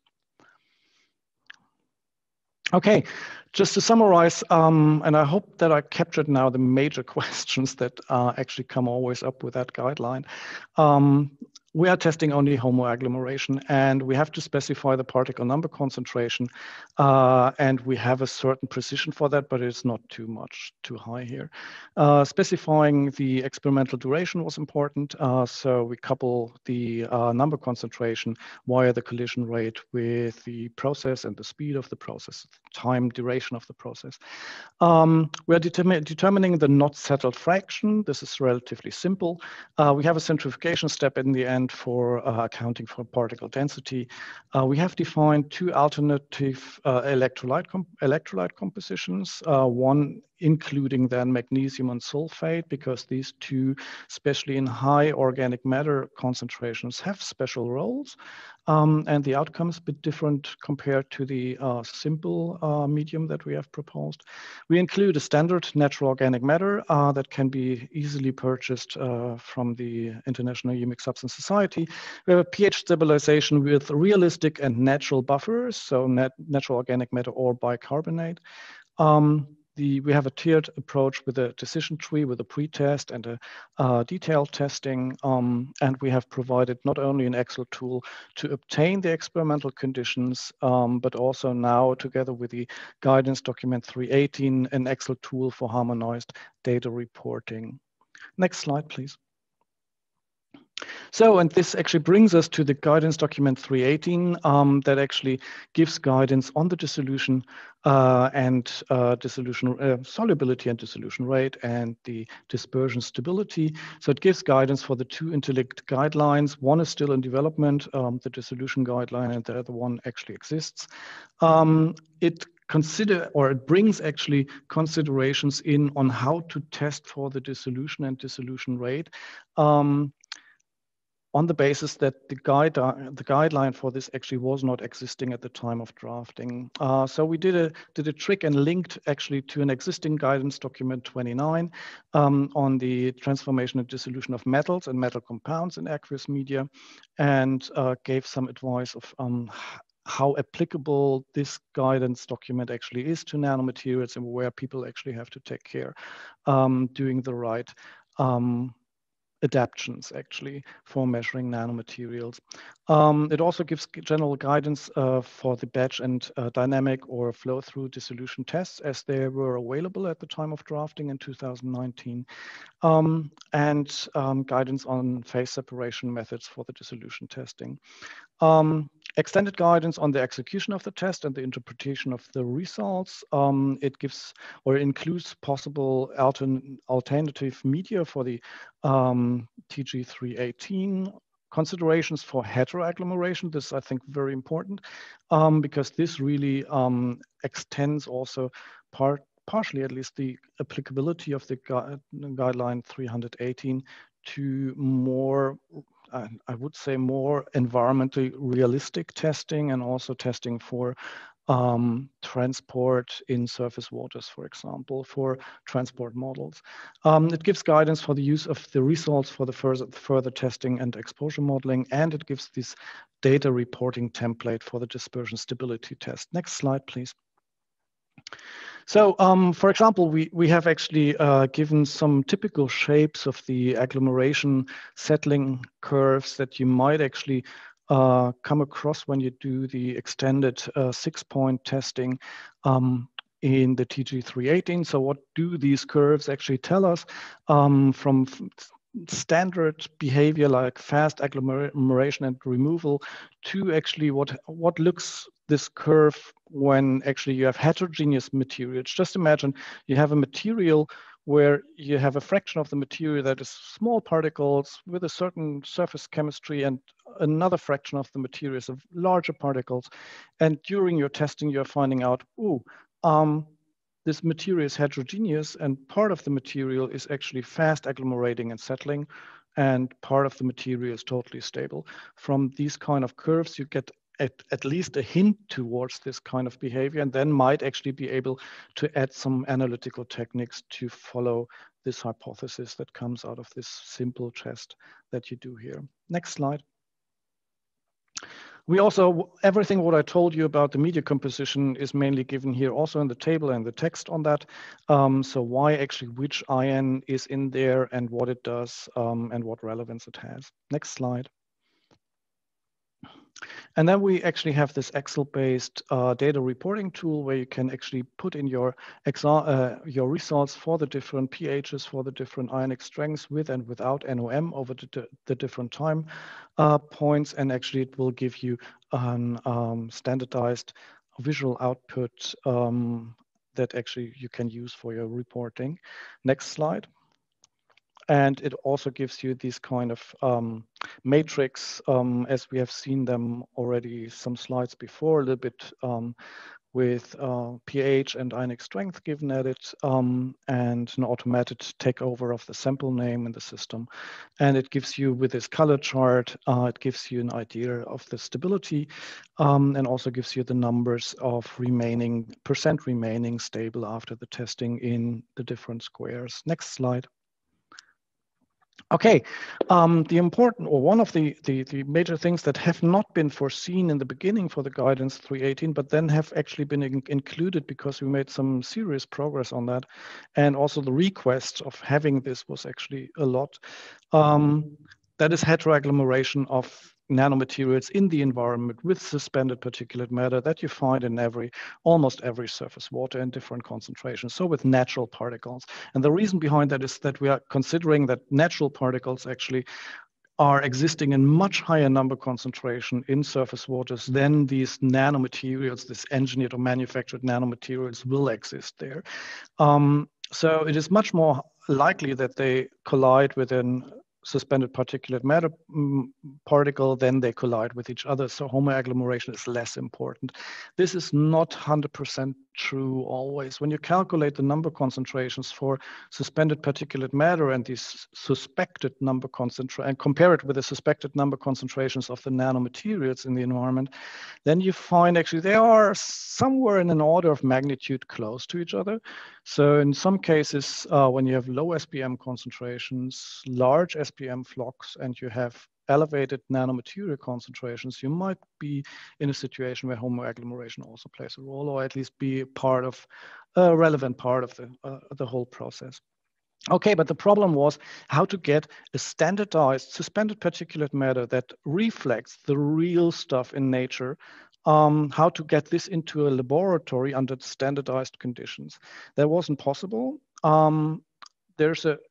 S4: Okay, just to summarize, and I hope that I captured now the major questions that actually come always up with that guideline. We are testing only homoagglomeration, and we have to specify the particle number concentration, and we have a certain precision for that, but it's not too high here. Specifying the experimental duration was important, so we couple the number concentration via the collision rate with the process and the speed of the process, time duration of the process. We are determining the not settled fraction. This is relatively simple. We have a centrifugation step in the end, and for accounting for particle density. We have defined two alternative electrolyte compositions, one including then magnesium and sulfate, because these two, especially in high organic matter concentrations, have special roles. And the outcome is a bit different compared to the simple medium that we have proposed. We include a standard natural organic matter that can be easily purchased from the International Humic Substance Society. We have a pH stabilization with realistic and natural buffers, so natural organic matter or bicarbonate. We have a tiered approach with a decision tree, with a pre-test and a detailed testing. And we have provided not only an Excel tool to obtain the experimental conditions, but also now, together with the guidance document 318, an Excel tool for harmonized data reporting. Next slide, please. So, and this actually brings us to the guidance document 318 that actually gives guidance on the dissolution and dissolution solubility and dissolution rate and the dispersion stability. So it gives guidance for the two interlinked guidelines. One is still in development, the dissolution guideline, and the other one actually exists. It brings actually considerations in on how to test for the dissolution and dissolution rate. On the basis that the guideline for this actually was not existing at the time of drafting. So we did a trick and linked actually to an existing guidance document 29 on the transformation and dissolution of metals and metal compounds in aqueous media, and gave some advice of how applicable this guidance document actually is to nanomaterials and where people actually have to take care doing the right adaptions actually for measuring nanomaterials. It also gives general guidance for the batch and dynamic or flow-through dissolution tests as they were available at the time of drafting in 2019, and guidance on phase separation methods for the dissolution testing. Extended guidance on the execution of the test and the interpretation of the results. It gives or includes possible alternative media for the TG318, considerations for heteroagglomeration. This is, I think, very important because this really extends also partially at least the applicability of the guideline 318 to more, I would say, more environmentally realistic testing and also testing for transport in surface waters, for example, for transport models. It gives guidance for the use of the results for the further testing and exposure modeling, and it gives this data reporting template for the dispersion stability test. Next slide, please. So, for example, we have actually given some typical shapes of the agglomeration settling curves that you might actually come across when you do the extended 6-point testing in the TG318. So what do these curves actually tell us from standard behavior like fast agglomeration and removal to actually what looks this curve when actually you have heterogeneous materials? Just imagine you have a material where you have a fraction of the material that is small particles with a certain surface chemistry and another fraction of the materials of larger particles. And during your testing, you're finding out, this material is heterogeneous and part of the material is actually fast agglomerating and settling and part of the material is totally stable. From these kind of curves, you get at least a hint towards this kind of behavior, and then might actually be able to add some analytical techniques to follow this hypothesis that comes out of this simple test that you do here. Next slide. We also, everything what I told you about the media composition is mainly given here also in the table and the text on that. So why actually which ion is in there and what it does and what relevance it has. Next slide. And then we actually have this Excel-based data reporting tool where you can actually put in your results for the different pHs, for the different ionic strengths with and without NOM over the different time points. And actually it will give you a standardized visual output that actually you can use for your reporting. Next slide. And it also gives you these kind of matrix, as we have seen them already some slides before, a little bit with pH and ionic strength given at it, and an automated takeover of the sample name in the system. And it gives you, with this color chart, it gives you an idea of the stability, and also gives you the numbers of percent remaining stable after the testing in the different squares. Next slide. Okay, the important, or one of the major things that have not been foreseen in the beginning for the guidance 318, but then have actually been included because we made some serious progress on that. And also the request of having this was actually a lot. That is heteroagglomeration of nanomaterials in the environment with suspended particulate matter that you find in almost every surface water in different concentrations, so with natural particles. And the reason behind that is that we are considering that natural particles actually are existing in much higher number concentration in surface waters than these nanomaterials, this engineered or manufactured nanomaterials will exist there. So it is much more likely that they collide within suspended particulate matter particle, then they collide with each other. So homoagglomeration is less important. This is not 100% true always. When you calculate the number concentrations for suspended particulate matter and these suspected number concentrations, and compare it with the suspected number concentrations of the nanomaterials in the environment, then you find actually they are somewhere in an order of magnitude close to each other. So in some cases, when you have low SPM concentrations, large SPM flocks, and you have elevated nanomaterial concentrations, you might be in a situation where homoagglomeration also plays a role, or at least be part of a relevant part of the whole process. Okay, but the problem was how to get a standardized suspended particulate matter that reflects the real stuff in nature, how to get this into a laboratory under standardized conditions. That wasn't possible. There's a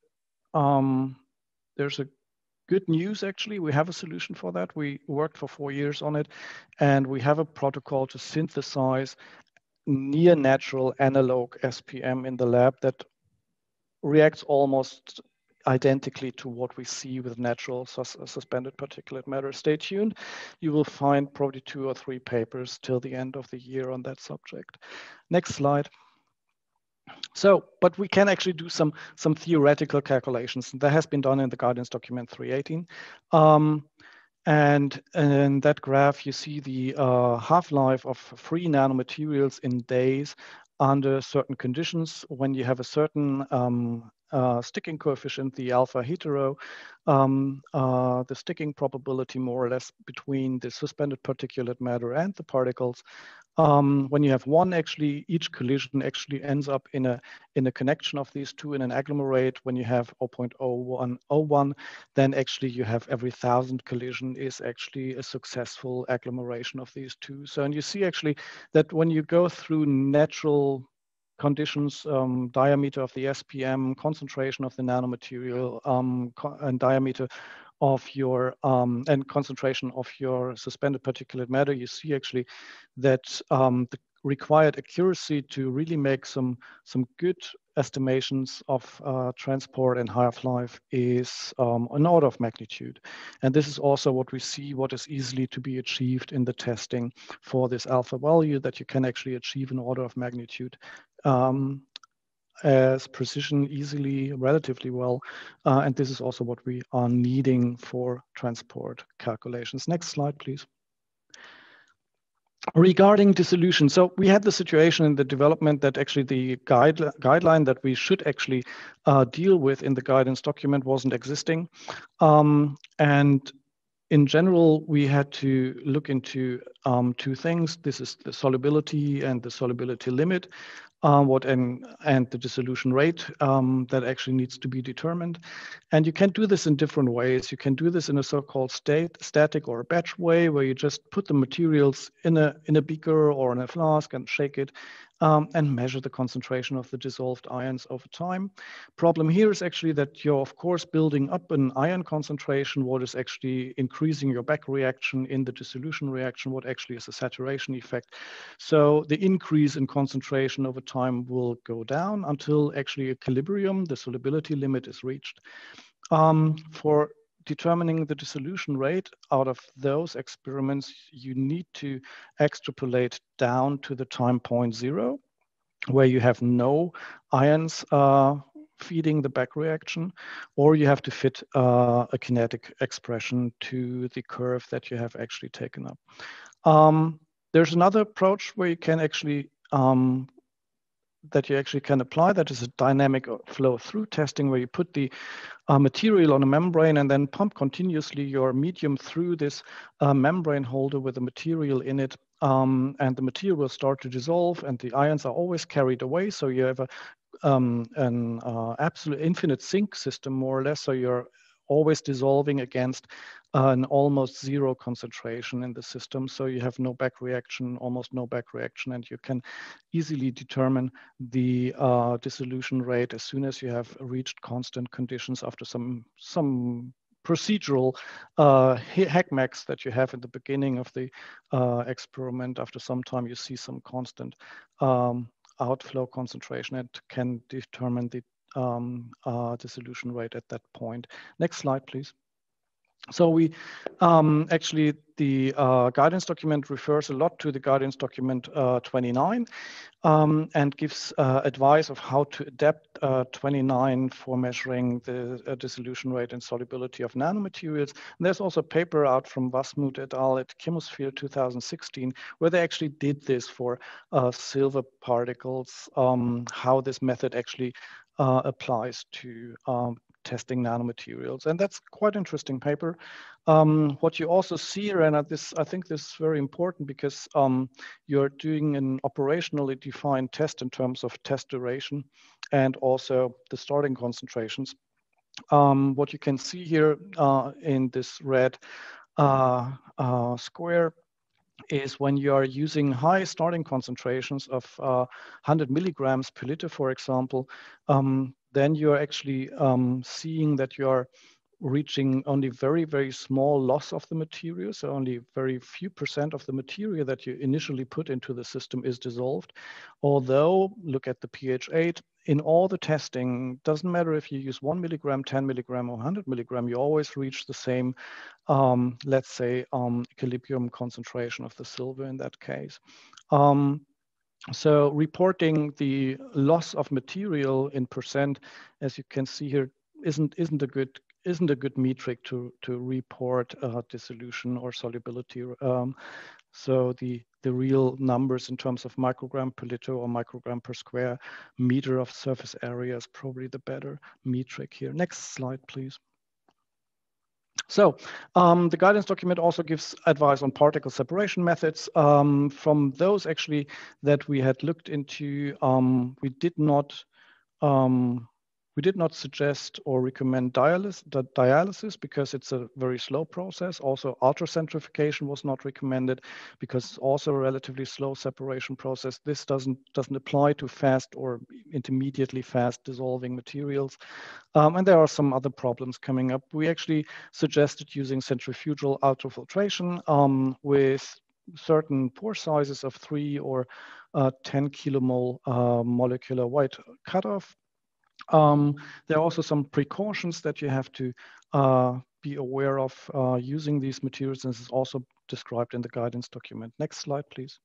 S4: good news, actually. We have a solution for that. We worked for 4 years on it, and we have a protocol to synthesize near natural analog SPM in the lab that reacts almost identically to what we see with natural suspended particulate matter. Stay tuned. You will find probably 2 or 3 papers till the end of the year on that subject. Next slide. So, but we can actually do some theoretical calculations. That has been done in the guidance document 318. And in that graph, you see the half-life of free nanomaterials in days under certain conditions. When you have a certain sticking coefficient, the alpha hetero, the sticking probability more or less between the suspended particulate matter and the particles. When you have one, actually, each collision actually ends up in a connection of these two in an agglomerate. When you have 0.0101, then actually you have every 1,000 collision is actually a successful agglomeration of these two. So, and you see actually that when you go through natural conditions, diameter of the SPM, concentration of the nanomaterial, and diameter of your and concentration of your suspended particulate matter, you see actually that the required accuracy to really make some good estimations of transport and half-life is an order of magnitude. And this is also what we see, what is easily to be achieved in the testing for this alpha value, that you can actually achieve an order of magnitude as precision easily, relatively well. And this is also what we are needing for transport calculations. Next slide, please. Regarding dissolution, so we had the situation in the development that actually the guideline that we should actually deal with in the guidance document wasn't existing. And in general, we had to look into 2 things. This is the solubility and the solubility limit, and the dissolution rate that actually needs to be determined. And you can do this in different ways. You can do this in a so-called static or a batch way, where you just put the materials in a beaker or in a flask and shake it. and measure the concentration of the dissolved ions over time. Problem here is actually that you're, of course, building up an ion concentration, what is actually increasing your back reaction in the dissolution reaction, what actually is a saturation effect. So the increase in concentration over time will go down until actually equilibrium, the solubility limit, is reached. For determining the dissolution rate out of those experiments, you need to extrapolate down to the time point 0, where you have no ions feeding the back reaction, or you have to fit a kinetic expression to the curve that you have actually taken up. There's another approach where you can actually apply, that is a dynamic flow through testing, where you put the material on a membrane and then pump continuously your medium through this membrane holder with the material in it, and the material will start to dissolve and the ions are always carried away. So you have an absolute infinite sink system, more or less. So you're always dissolving against an almost zero concentration in the system. So you have no back reaction, almost no back reaction, and you can easily determine the dissolution rate as soon as you have reached constant conditions after some procedural hackmacks that you have in the beginning of the experiment. After some time, you see some constant outflow concentration and can determine the dissolution rate at that point. Next slide, please. So we actually, the guidance document refers a lot to the guidance document 29 and gives advice of how to adapt 29 for measuring the dissolution rate and solubility of nanomaterials. And there's also a paper out from Wasmuth et al. At Chemosphere 2016, where they actually did this for silver particles, how this method actually applies to testing nanomaterials. And that's quite interesting paper. What you also see here, and I think this is very important because you're doing an operationally defined test in terms of test duration and also the starting concentrations. What you can see here in this red square is when you are using high starting concentrations of 100 milligrams per liter, for example, then you're actually seeing that you are reaching only very, very small loss of the material. So only very few % of the material that you initially put into the system is dissolved. Although, look at the pH 8, in all the testing, doesn't matter if you use 1 milligram, 10 milligram, or 100 milligram, you always reach the same, let's say, equilibrium concentration of the silver in that case. So reporting the loss of material in %, as you can see here, isn't a good metric to report dissolution or solubility. So the real numbers in terms of microgram per liter or microgram per square meter of surface area is probably the better metric here. Next slide, please. So the guidance document also gives advice on particle separation methods. From those actually that we had looked into, we did not suggest or recommend dialysis because it's a very slow process. Also, ultracentrifugation was not recommended because it's also a relatively slow separation process. This doesn't apply to fast or intermediately fast dissolving materials. And there are some other problems coming up. We actually suggested using centrifugal ultrafiltration with certain pore sizes of 3 or 10 kilomole molecular weight cutoff. There are also some precautions that you have to be aware of using these materials. This is also described in the guidance document. Next slide, please.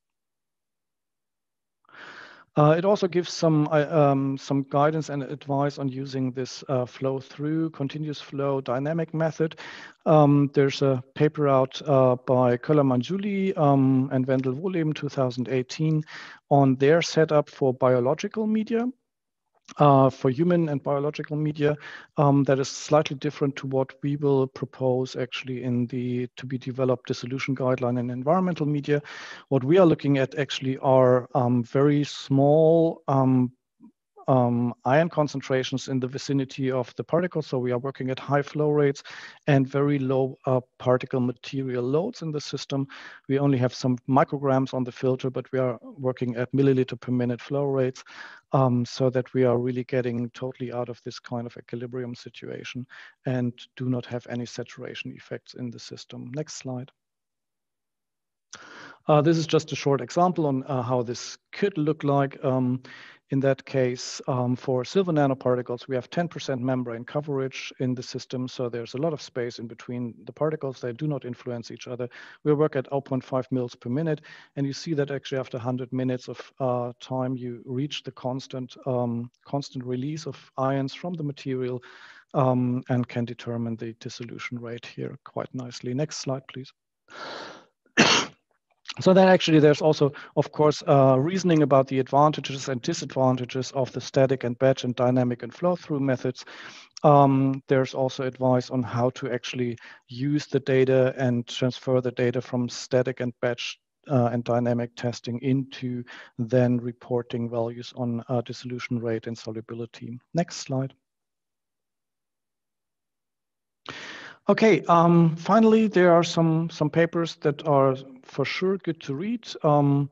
S4: It also gives some guidance and advice on using this flow through continuous flow dynamic method. There's a paper out by Köhler-Manjuli and Wendel-Wohleben 2018 on their setup for biological media. For human and biological media, that is slightly different to what we will propose actually in the to be developed dissolution guideline in environmental media. What we are looking at actually are very small ion concentrations in the vicinity of the particles. So we are working at high flow rates and very low particle material loads in the system. We only have some micrograms on the filter, but we are working at milliliter per minute flow rates, so that we are really getting totally out of this kind of equilibrium situation and do not have any saturation effects in the system. Next slide. This is just a short example on how this could look like. In that case, for silver nanoparticles, we have 10% membrane coverage in the system. So there's a lot of space in between the particles. They do not influence each other. We work at 0.5 mils per minute. And you see that actually after 100 minutes of time, you reach the constant release of ions from the material and can determine the dissolution rate here quite nicely. Next slide, please. So then actually there's also, of course, reasoning about the advantages and disadvantages of the static and batch and dynamic and flow-through methods. There's also advice on how to actually use the data and transfer the data from static and batch and dynamic testing into then reporting values on dissolution rate and solubility. Next slide. Okay, finally, there are some papers that are for sure good to read on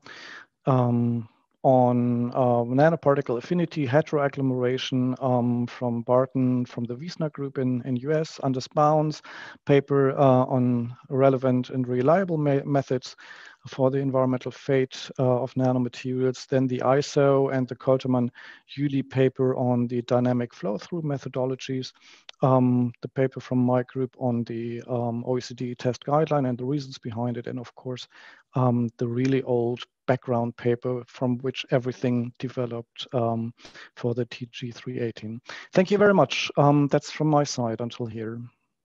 S4: nanoparticle affinity, heteroagglomeration from Barton from the Wiesner group in US, Anders Baun's paper on relevant and reliable methods for the environmental fate of nanomaterials, then the ISO and the Koltermann-Yuli paper on the dynamic flow-through methodologies, the paper from my group on the OECD test guideline and the reasons behind it, and of course, the really old background paper from which everything developed for the TG318. Thank you very much. That's from my side until here.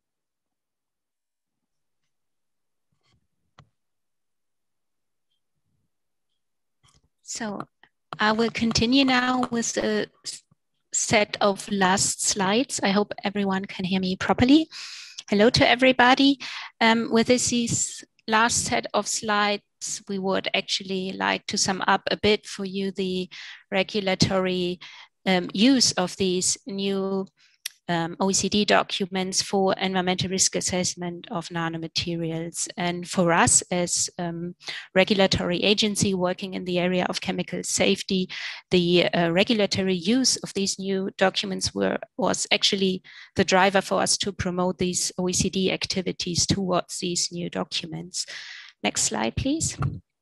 S5: So I will continue now with the set of last slides. I hope everyone can hear me properly. Hello to everybody. With this last set of slides, we would actually like to sum up a bit for you the regulatory use of these new OECD documents for environmental risk assessment of nanomaterials. And for us as regulatory agency working in the area of chemical safety, the regulatory use of these new documents was actually the driver for us to promote these OECD activities towards these new documents. Next slide, please.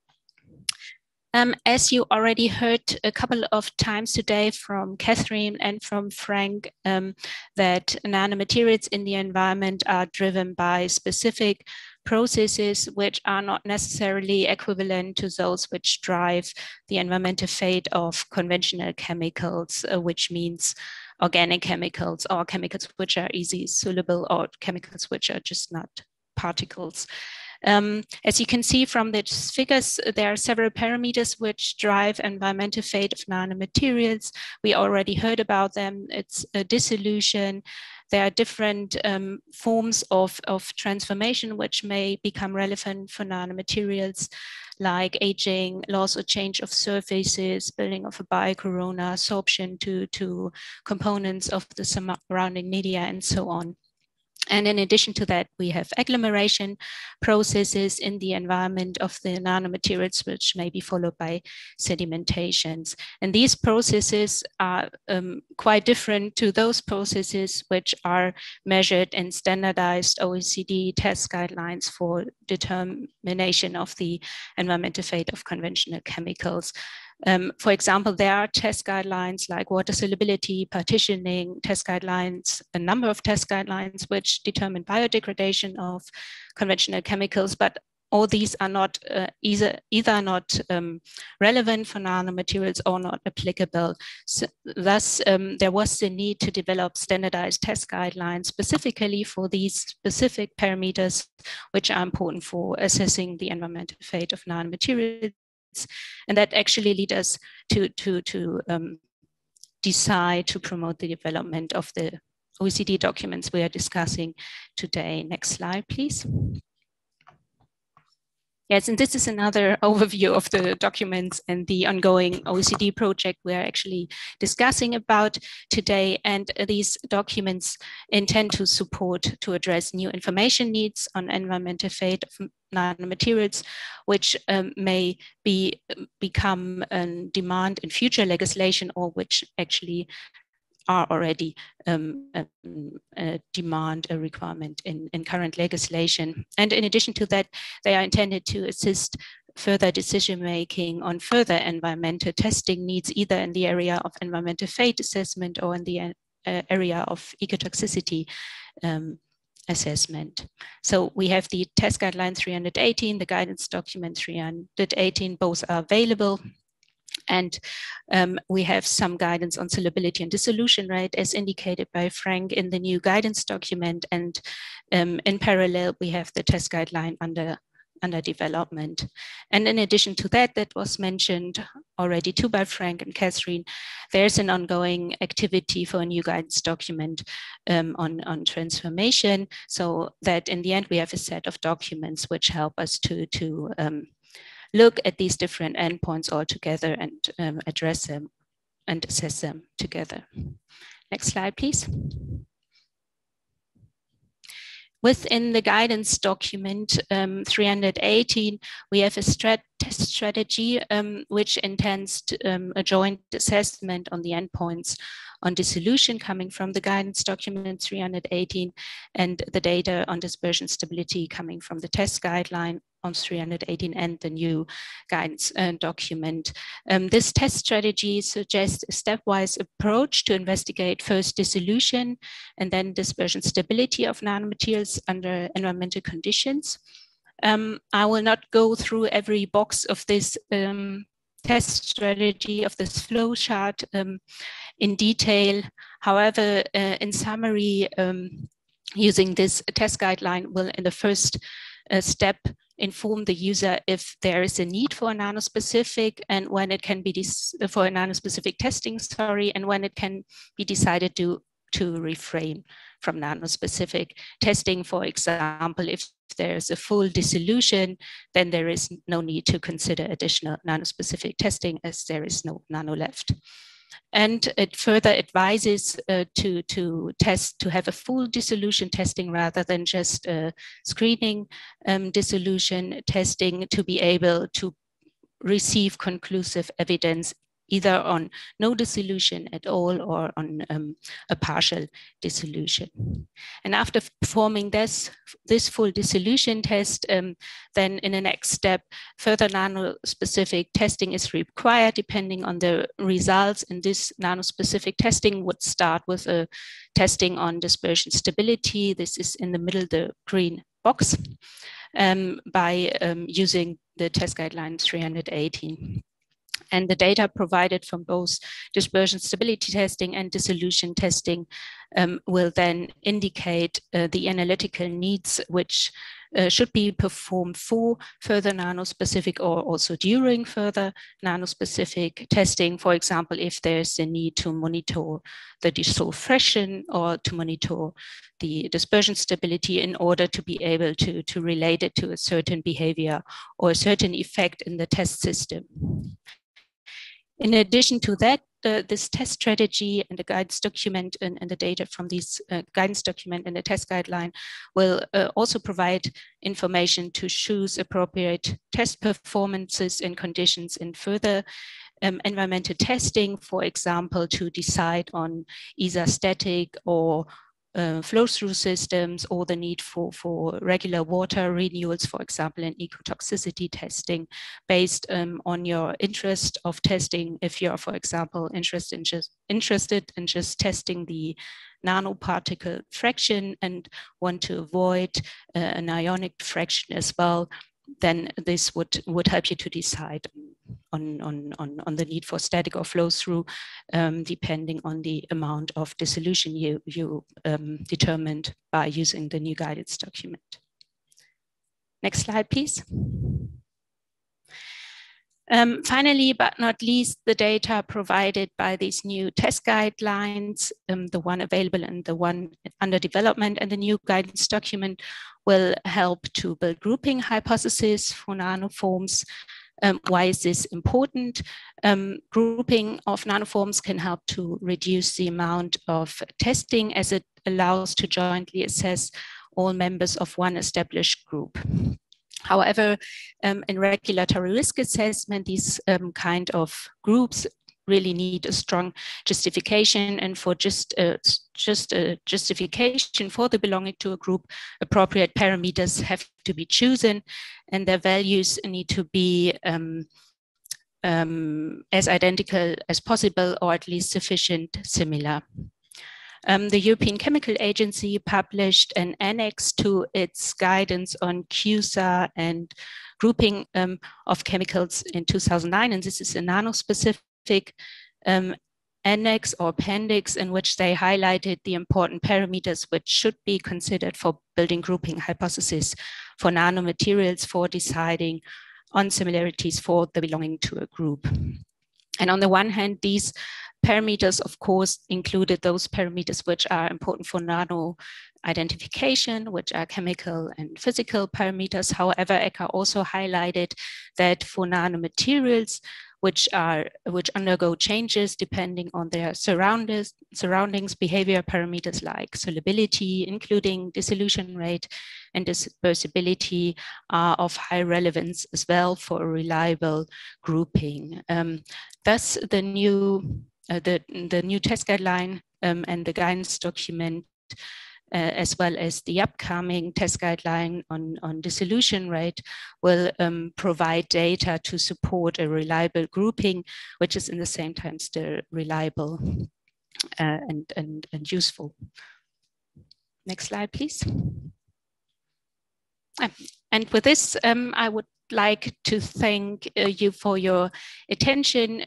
S5: As you already heard a couple of times today from Catherine and from Frank, that nanomaterials in the environment are driven by specific processes which are not necessarily equivalent to those which drive the environmental fate of conventional chemicals, which means organic chemicals or chemicals which are easily soluble or chemicals which are just not particles. As you can see from these figures, there are several parameters which drive environmental fate of nanomaterials. We already heard about them. It's a dissolution. There are different forms of transformation which may become relevant for nanomaterials, like aging, loss or change of surfaces, building of a biocorona, absorption to components of the surrounding media, and so on. And in addition to that, we have agglomeration processes in the environment of the nanomaterials, which may be followed by sedimentations. And these processes are quite different to those processes which are measured in standardized OECD test guidelines for determination of the environmental fate of conventional chemicals. For example, there are test guidelines like water solubility, partitioning, test guidelines, a number of test guidelines which determine biodegradation of conventional chemicals, but all these are not either not relevant for nanomaterials or not applicable. So, thus, there was the need to develop standardized test guidelines specifically for these specific parameters which are important for assessing the environmental fate of nanomaterials. And that actually lead us to decide to promote the development of the OECD documents we are discussing today. Next slide, please. Yes, and this is another overview of the documents and the ongoing OECD project we're actually discussing about today. And these documents intend to support to address new information needs on environmental fate of nanomaterials, which may become a demand in future legislation, or which actually are already a demand, a requirement in current legislation. And in addition to that, they are intended to assist further decision-making on further environmental testing needs, either in the area of environmental fate assessment or in the area of ecotoxicity assessment. So we have the Test Guideline 318, the Guidance Document 318, both are available. And we have some guidance on solubility and dissolution rate as indicated by Frank in the new guidance document. And in parallel, we have the test guideline under development. And in addition to that, that was mentioned already too by Frank and Catherine, there's an ongoing activity for a new guidance document on transformation, so that in the end we have a set of documents which help us to look at these different endpoints all together and address them and assess them together. Next slide, please. Within the guidance document 318, we have a test strategy which intends to, a joint assessment on the endpoints on dissolution coming from the guidance document 318 and the data on dispersion stability coming from the test guideline on 318 and the new guidance document. This test strategy suggests a stepwise approach to investigate first dissolution and then dispersion stability of nanomaterials under environmental conditions. I will not go through every box of this test strategy, of this flow chart in detail. However, in summary, using this test guideline will in the first step inform the user if there is a need for a nanospecific and when it can be for a nanospecific testing, and when it can be decided to refrain from nanospecific testing. For example, if there's a full dissolution, then there is no need to consider additional nanospecific testing as there is no nano left. And it further advises to have a full dissolution testing rather than just screening dissolution testing to be able to receive conclusive evidence either on no dissolution at all or on a partial dissolution. And after performing this full dissolution test, then in the next step, further nanospecific testing is required depending on the results. And this nanospecific testing would start with a testing on dispersion stability. This is in the middle, the green box, by using the test guideline 318. And the data provided from both dispersion stability testing and dissolution testing will then indicate the analytical needs which should be performed for further nanospecific or also during further nanospecific testing. For example, if there's a need to monitor the dissolution or to monitor the dispersion stability in order to be able to relate it to a certain behavior or a certain effect in the test system. In addition to that, this test strategy and the guidance document and the data from this guidance document and the test guideline will also provide information to choose appropriate test performances and conditions in further environmental testing, for example, to decide on either static or flow-through systems or the need for regular water renewals, for example, in ecotoxicity testing, based on your interest of testing. If you're, for example, interested in just testing the nanoparticle fraction and want to avoid an ionic fraction as well, then this would help you to decide on the need for static or flow through, depending on the amount of dissolution you determined by using the new guidance document. Next slide, please. Finally, but not least, the data provided by these new test guidelines, the one available and the one under development, and the new guidance document will help to build grouping hypotheses for nanoforms. Why is this important? Grouping of nanoforms can help to reduce the amount of testing, as it allows to jointly assess all members of one established group. However, in regulatory risk assessment, these kind of groups really need a strong justification, and for just a justification for the belonging to a group, appropriate parameters have to be chosen, and their values need to be as identical as possible, or at least sufficient similar. The European Chemical Agency published an annex to its guidance on QSAR and grouping of chemicals in 2009, and this is a nano-specific annex or appendix in which they highlighted the important parameters which should be considered for building grouping hypotheses for nanomaterials for deciding on similarities for the belonging to a group. And on the one hand, these parameters, of course, included those parameters which are important for nano identification, which are chemical and physical parameters. However, ECHA also highlighted that for nanomaterials, which undergo changes depending on their surroundings, behavior parameters like solubility, including dissolution rate and dispersibility, are of high relevance as well for a reliable grouping. Thus, the new test guideline and the guidance document, as well as the upcoming test guideline on dissolution rate, will provide data to support a reliable grouping, which is in the same time still reliable and useful. Next slide, please. And with this, I would like to thank you for your attention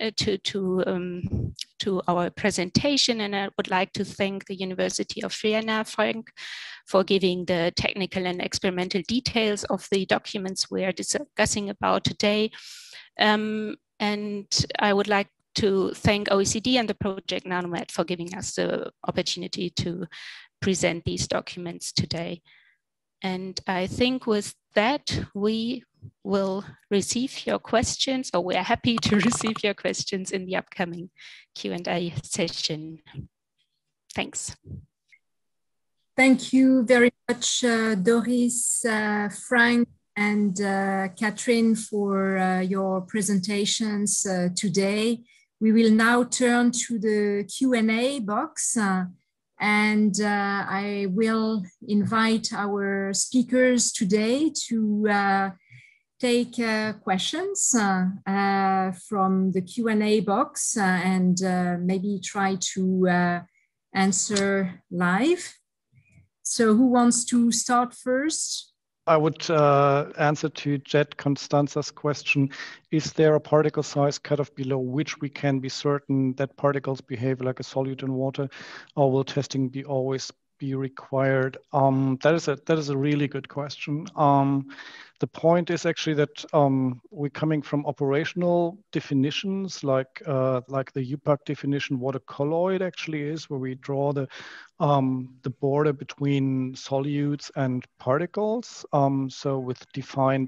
S5: to our presentation, and I would like to thank the University of Vienna, Frank, for giving the technical and experimental details of the documents we are discussing about today. And I would like to thank OECD and the project Nanomat for giving us the opportunity to present these documents today. And I think with that, we will receive your questions, or we are happy to receive your questions in the upcoming Q&A session. Thanks.
S2: Thank you very much, Doris, Frank, and Catherine, for your presentations today. We will now turn to the Q&A box. And I will invite our speakers today to take questions from the Q&A box and maybe try to answer live. So who wants to start first?
S4: I would answer to Jet Constanza's question. Is there a particle size cutoff below which we can be certain that particles behave like a solute in water, or will testing always be required? That is a really good question. The point is actually that we're coming from operational definitions like the UPAC definition, what a colloid actually is, where we draw the border between solutes and particles. So with defined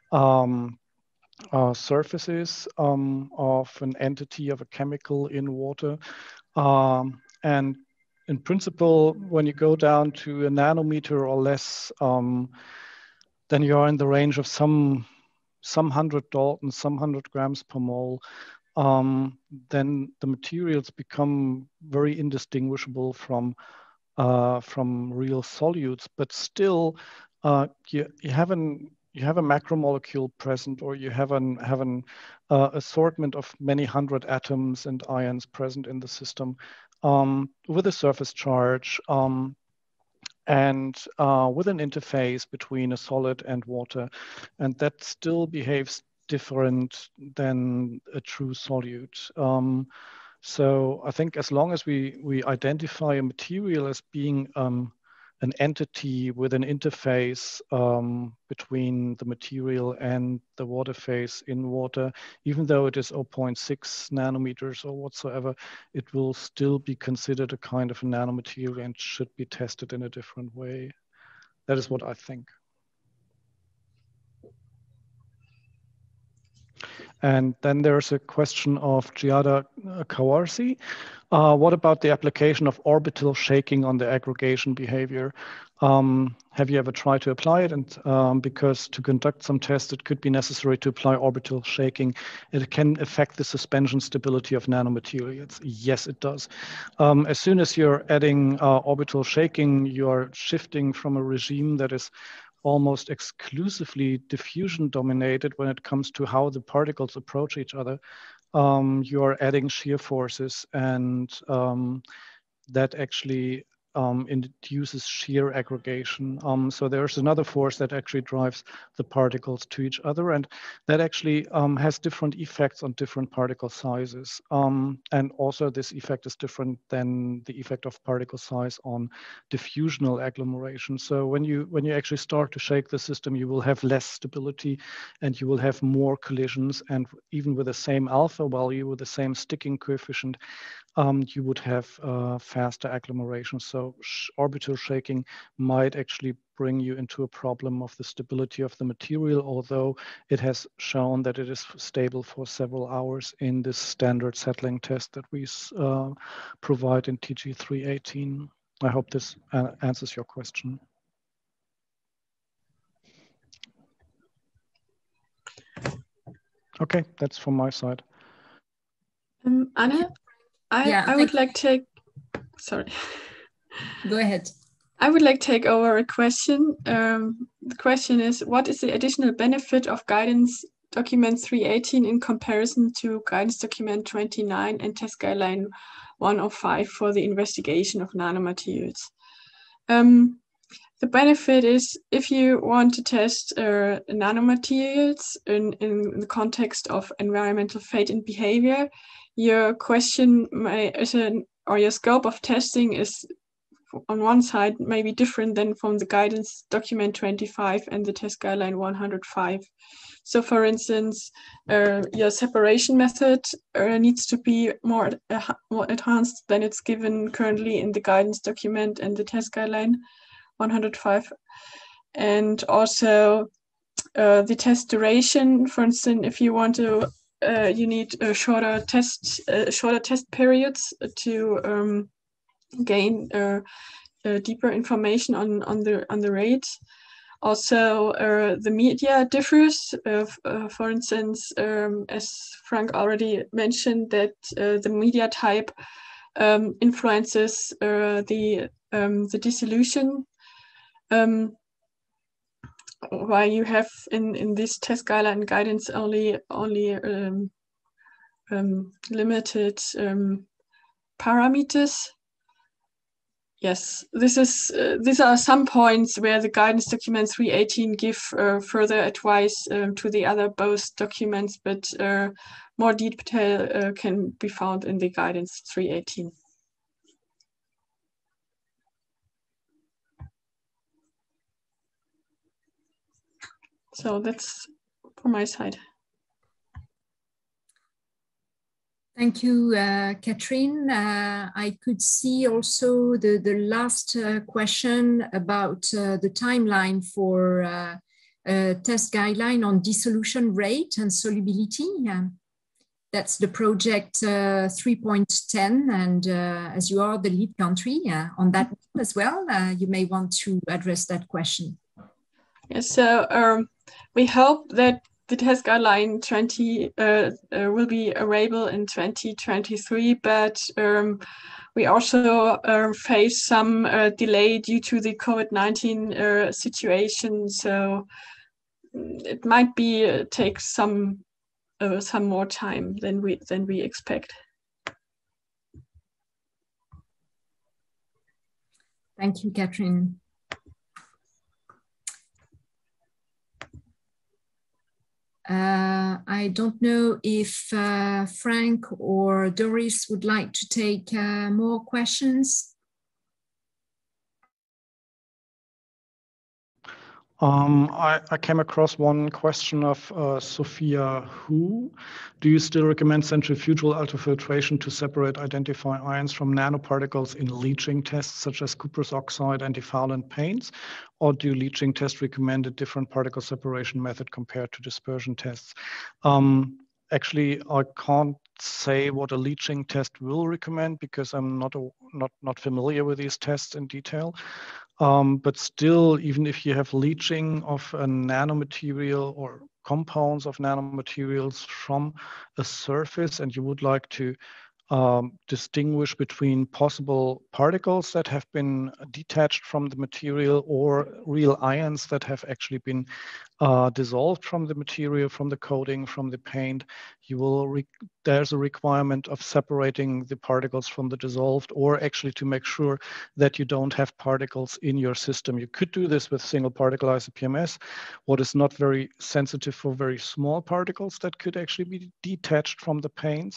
S4: surfaces of an entity of a chemical in water. And in principle, when you go down to a nanometer or less, then you are in the range of some 100 Daltons, some 100 grams per mole. Then the materials become very indistinguishable from real solutes, but still you have a macromolecule present, or you have an assortment of many hundred atoms and ions present in the system with a surface charge and with an interface between a solid and water, and that still behaves different than a true solute. So I think as long as we identify a material as being an entity with an interface between the material and the water phase in water, even though it is 0.6 nanometers or whatsoever, it will still be considered a kind of a nanomaterial and should be tested in a different way. That is what I think. And then there's a question of Giada Kawarsi. What about the application of orbital shaking on the aggregation behavior? Have you ever tried to apply it? And because to conduct some tests, it could be necessary to apply orbital shaking. It can affect the suspension stability of nanomaterials. Yes, it does. As soon as you're adding orbital shaking, you're shifting from a regime that is almost exclusively diffusion dominated when it comes to how the particles approach each other. You are adding shear forces, and that actually induces shear aggregation. So there's another force that actually drives the particles to each other, and that actually has different effects on different particle sizes. And also this effect is different than the effect of particle size on diffusional agglomeration. So when you actually start to shake the system, you will have less stability and you will have more collisions, and even with the same alpha value, with the same sticking coefficient, you would have faster agglomeration. So orbital shaking might actually bring you into a problem of the stability of the material, although it has shown that it is stable for several hours in this standard settling test that we provide in TG 318. I hope this answers your question. Okay, that's from my side.
S3: Anna, I would like to take, sorry.
S2: Go ahead.
S3: I would like to take over a question. The question is, what is the additional benefit of guidance document 318 in comparison to guidance document 29 and test guideline 105 for the investigation of nanomaterials? The benefit is if you want to test nanomaterials in the context of environmental fate and behavior, your question or your scope of testing is on one side may be different than from the guidance document 25 and the test guideline 105. So for instance, your separation method needs to be more advanced than it's given currently in the guidance document and the test guideline 105. And also the test duration, for instance, if you want to, you need shorter test periods to gain deeper information on the rate. Also, the media differs. For instance, as Frank already mentioned, that the media type influences the dissolution. While you have in this test guideline guidance only limited parameters. Yes, these are some points where the guidance document 318 give further advice to the other both documents, but more detail can be found in the guidance 318. So that's from my side.
S2: Thank you, Catherine. I could see also the last question about the timeline for test guideline on dissolution rate and solubility. That's the project 3.10, and as you are the lead country on that as well, you may want to address that question.
S3: Yes, so we hope that the test guideline 20 will be available in 2023, but we also face some delay due to the COVID-19 situation. So it might be take some more time than we expect.
S2: Thank you, Catherine. I don't know if Frank or Doris would like to take more questions.
S4: I came across one question of Sophia Hu. Do you still recommend centrifugal ultrafiltration to separate, identify ions from nanoparticles in leaching tests, such as cuprous oxide, antifoulant paints? Or do leaching tests recommend a different particle separation method compared to dispersion tests? Actually, I can't say what a leaching test will recommend because I'm not familiar with these tests in detail. But still, even if you have leaching of a nanomaterial or compounds of nanomaterials from a surface, and you would like to distinguish between possible particles that have been detached from the material or real ions that have actually been dissolved from the material, from the coating, from the paint, you will there's a requirement of separating the particles from the dissolved, or actually to make sure that you don't have particles in your system. You could do this with single particle ICP-MS, what is not very sensitive for very small particles that could actually be detached from the paints.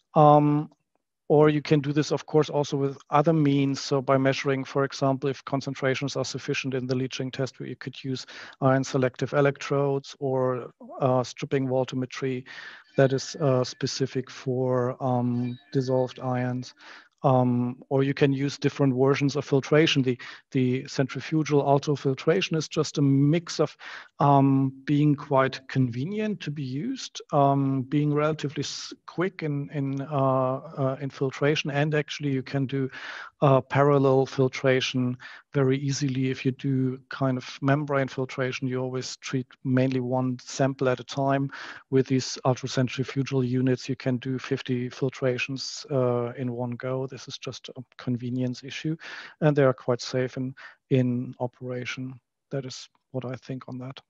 S4: Or you can do this, of course, also with other means. So by measuring, for example, if concentrations are sufficient in the leaching test, where you could use ion selective electrodes or stripping voltammetry that is specific for dissolved ions. Or you can use different versions of filtration. The centrifugal ultrafiltration is just a mix of being quite convenient to be used, being relatively quick in filtration, and actually you can do parallel filtration very easily. If you do kind of membrane filtration, you always treat mainly one sample at a time. With these ultracentrifugal units, you can do 50 filtrations in one go. This is just a convenience issue, and they are quite safe in operation. That is what I think on that.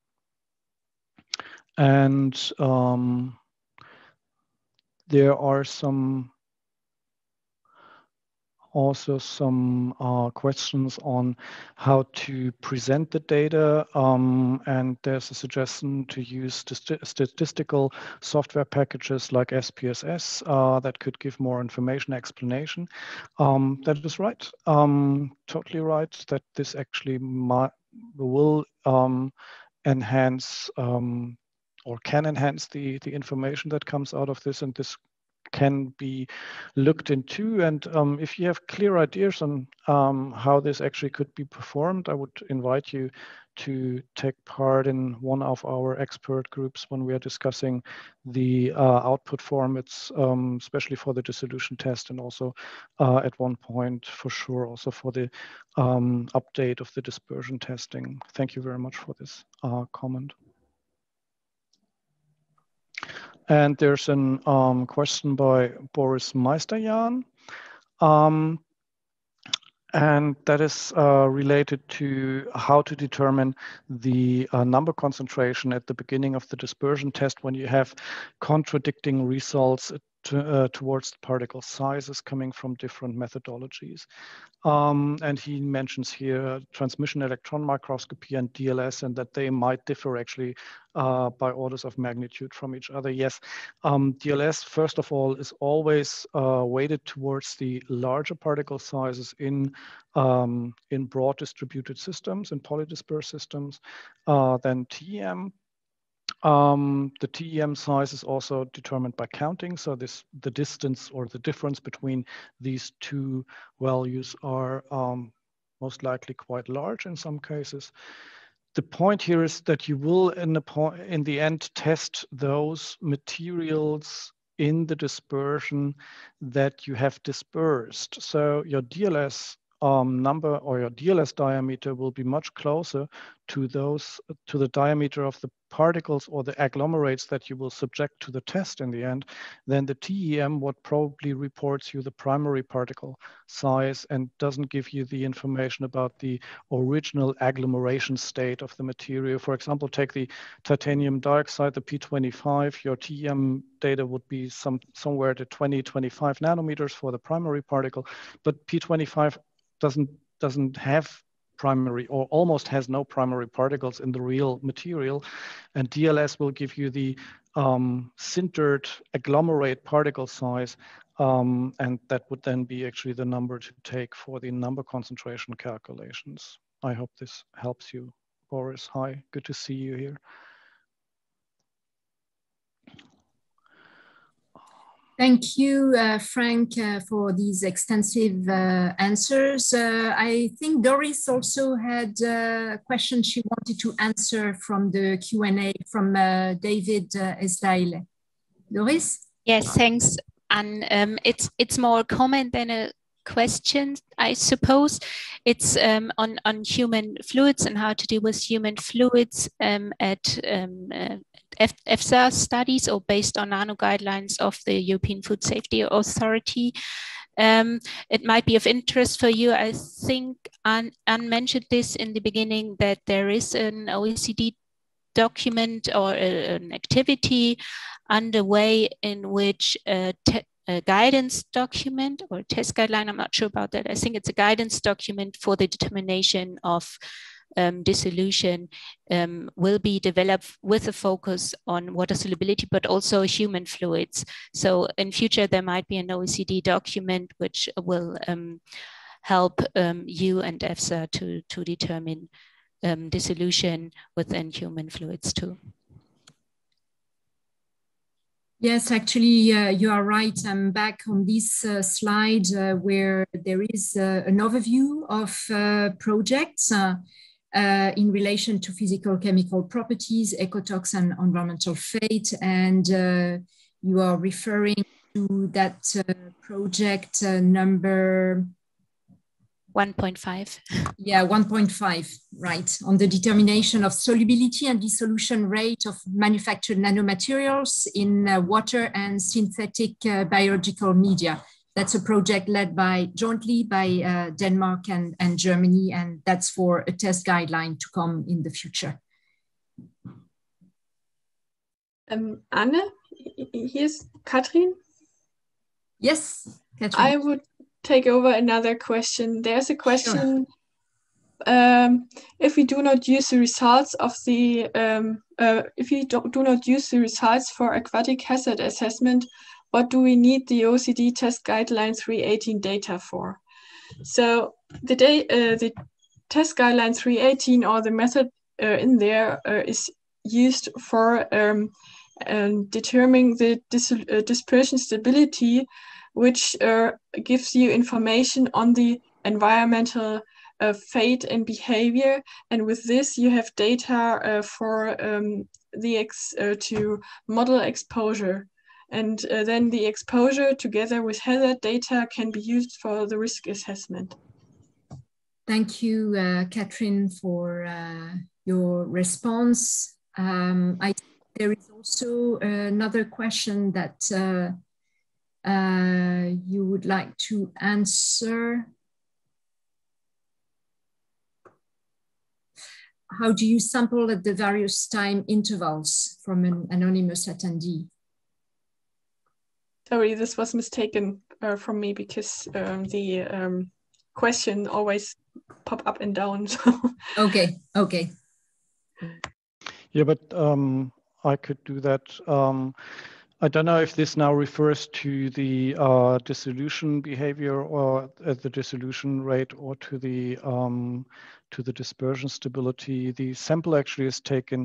S4: And there are also some questions on how to present the data, and there's a suggestion to use statistical software packages like SPSS that could give more information, explanation. That is right, totally right, that this actually will enhance or can enhance the information that comes out of this, and this can be looked into. And if you have clear ideas on how this actually could be performed, I would invite you to take part in one of our expert groups when we are discussing the output formats, especially for the dissolution test, and also at one point for sure also for the update of the dispersion testing. Thank you very much for this comment. And there's a question by Boris Meisterjan. And that is related to how to determine the number concentration at the beginning of the dispersion test when you have contradicting results towards the particle sizes coming from different methodologies. And he mentions here transmission electron microscopy and DLS, and that they might differ actually by orders of magnitude from each other. Yes, DLS, first of all, is always weighted towards the larger particle sizes in broad distributed systems, in polydispersed systems, than TEM. The TEM size is also determined by counting. So the distance or the difference between these two values are most likely quite large in some cases. The point here is that you will in the end test those materials in the dispersion that you have dispersed. So your DLS number or your DLS diameter will be much closer to the diameter of the particles or the agglomerates that you will subject to the test in the end than the TEM, what probably reports you the primary particle size and doesn't give you the information about the original agglomeration state of the material. For example, take the titanium dioxide, the P25, your TEM data would be somewhere to 20, 25 nanometers for the primary particle, but P25 doesn't have primary or almost has no primary particles in the real material, and DLS will give you the sintered agglomerate particle size, and that would then be actually the number to take for the number concentration calculations. I hope this helps you Boris. Hi, good to see you here.
S2: Thank you, Frank, for these extensive answers. I think Doris also had a question she wanted to answer from the Q&A from David Esdaile. Doris?
S5: Yes, thanks. And it's more a comment than a question, I suppose. It's on human fluids and how to deal with human fluids at EFSA studies or based on nano guidelines of the European Food Safety Authority. It might be of interest for you. I think Anne mentioned this in the beginning, that there is an OECD document or an activity underway in which a guidance document or test guideline, I'm not sure about that. I think it's a guidance document for the determination of dissolution will be developed with a focus on water solubility, but also human fluids. So in future, there might be an OECD document which will help you and EFSA to determine dissolution within human fluids too.
S2: Yes, actually, you are right. I'm back on this slide where there is an overview of projects in relation to physical chemical properties, ecotox and environmental fate. And you are referring to that project number
S5: 1.5.
S2: Yeah, 1.5, right, on the determination of solubility and dissolution rate of manufactured nanomaterials in water and synthetic biological media. That's a project led jointly by Denmark and Germany, and that's for a test guideline to come in the future.
S3: Anne, here's Katrin.
S2: Yes, Katrin.
S3: I would take over another question. There's a question.
S2: Sure.
S3: If we do not use the results of the if we do not use the results for aquatic hazard assessment, what do we need the OECD Test Guideline 318 data for? So the Test Guideline 318, or the method in there, is used for determining the dispersion stability, which gives you information on the environmental fate and behavior. And with this, you have data for to model exposure. And then the exposure together with hazard data can be used for the risk assessment.
S2: Thank you, Katrin, for your response. There is also another question that you would like to answer. How do you sample at the various time intervals from an anonymous attendee?
S3: Sorry, this was mistaken from me because the question always pop up and down.
S2: Okay.
S4: Yeah, but I could do that. I don't know if this now refers to the dissolution behavior or the dissolution rate, or to the dispersion stability. The sample actually is taken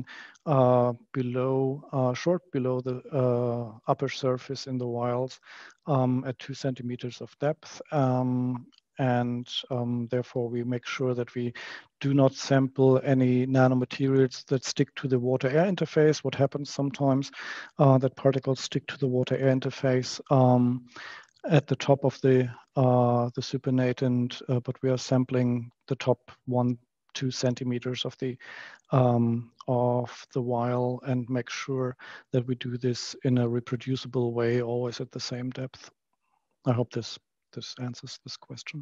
S4: short below the upper surface in the vials at 2 centimeters of depth. And therefore we make sure that we do not sample any nanomaterials that stick to the water-air interface. What happens sometimes that particles stick to the water-air interface at the top of the supernatant, but we are sampling the top 1-2 centimeters of the vial, and make sure that we do this in a reproducible way, always at the same depth. I hope this answers this question.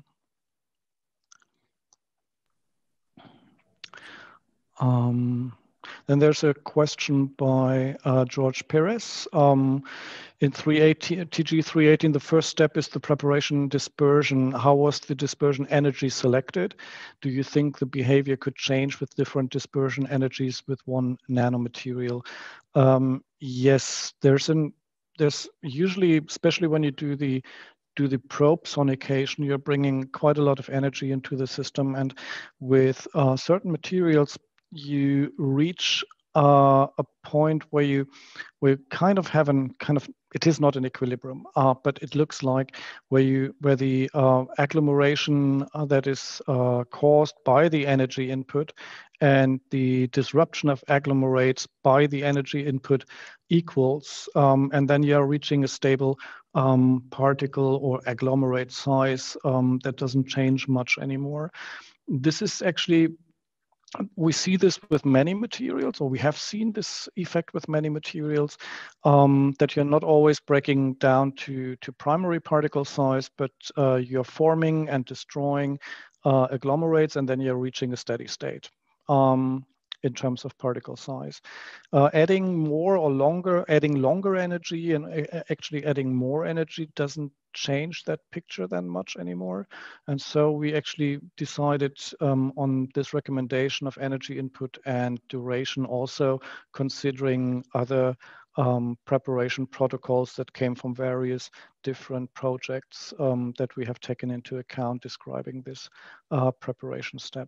S4: Then there's a question by George Perez. In TG 318, the first step is the preparation dispersion. How was the dispersion energy selected? Do you think the behavior could change with different dispersion energies with one nanomaterial? Yes, there's usually, especially when you do the probe sonication, you're bringing quite a lot of energy into the system, and with certain materials you reach a point where you kind of have it is not an equilibrium, but it looks like where the agglomeration that is caused by the energy input and the disruption of agglomerates by the energy input equals, and then you're reaching a stable particle or agglomerate size that doesn't change much anymore. This is actually, we see this with many materials, or we have seen this effect with many materials, that you're not always breaking down to primary particle size, but you're forming and destroying agglomerates, and then you're reaching a steady state in terms of particle size. Adding longer energy and actually adding more energy doesn't change that picture that much anymore. And so we actually decided on this recommendation of energy input and duration, also considering other preparation protocols that came from various different projects that we have taken into account describing this preparation step.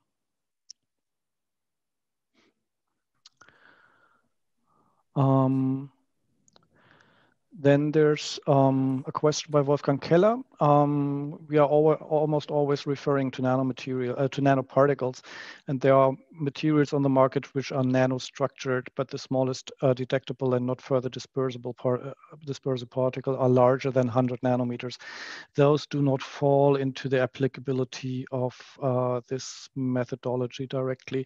S4: Then there's a question by Wolfgang Keller. We are almost always referring to nanoparticles, and there are materials on the market which are nanostructured, but the smallest detectable and not further dispersible particles are larger than 100 nanometers. Those do not fall into the applicability of this methodology directly.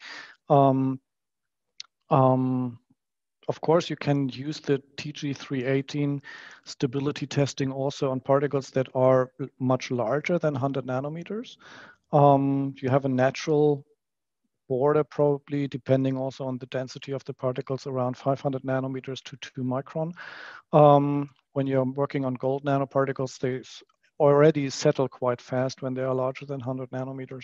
S4: Of course, you can use the TG318 stability testing also on particles that are much larger than 100 nanometers. You have a natural border, probably depending also on the density of the particles, around 500 nanometers to 2 micron. When you're working on gold nanoparticles, they already settle quite fast when they are larger than 100 nanometers.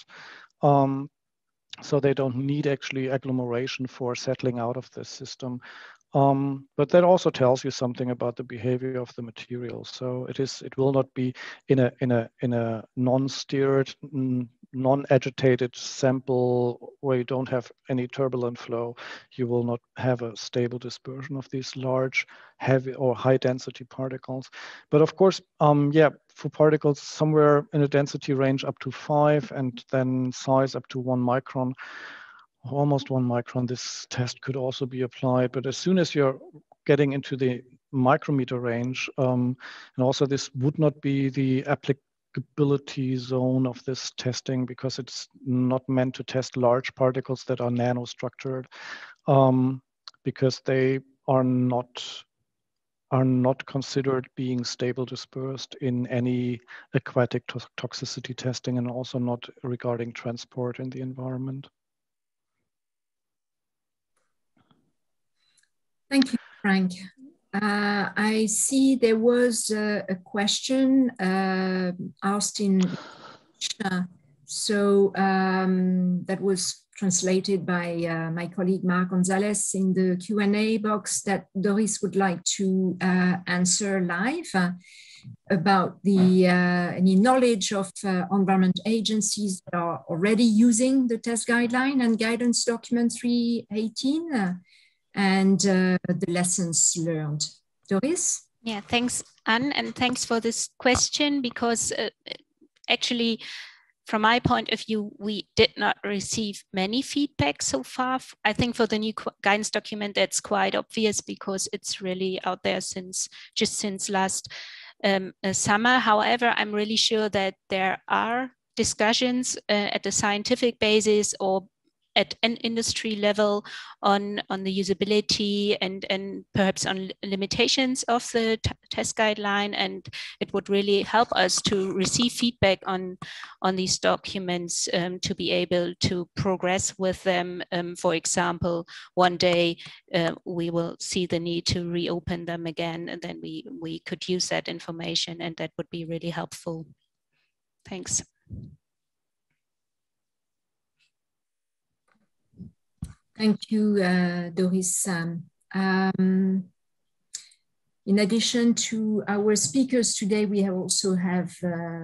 S4: So they don't need actually agglomeration for settling out of this system. But that also tells you something about the behavior of the material. So it will not be in a non-stirred, non-agitated sample where you don't have any turbulent flow. You will not have a stable dispersion of these large, heavy or high density particles. But of course, for particles somewhere in a density range up to 5 and then size up to 1 micron, almost 1 micron, this test could also be applied. But as soon as you're getting into the micrometer range, and also this would not be the applicability zone of this testing, because it's not meant to test large particles that are nanostructured, because they are not considered being stable dispersed in any aquatic toxicity testing, and also not regarding transport in the environment.
S2: Thank you, Frank. I see there was a question asked in that was translated by my colleague Mark Gonzalez in the Q&A box that Doris would like to answer live about the any knowledge of environment agencies that are already using the test guideline and guidance document 318 and the lessons learned. Doris?
S5: Yeah, thanks, Anne, and thanks for this question, because actually, from my point of view, we did not receive many feedback so far. I think for the new guidance document, that's quite obvious because it's really out there since last summer. However, I'm really sure that there are discussions at the scientific basis or at an industry level on the usability and perhaps on limitations of the test guideline, and it would really help us to receive feedback on these documents to be able to progress with them. For example, one day we will see the need to reopen them again, and then we could use that information, and that would be really helpful. Thanks.
S2: Thank you, Doris. In addition to our speakers today, we also have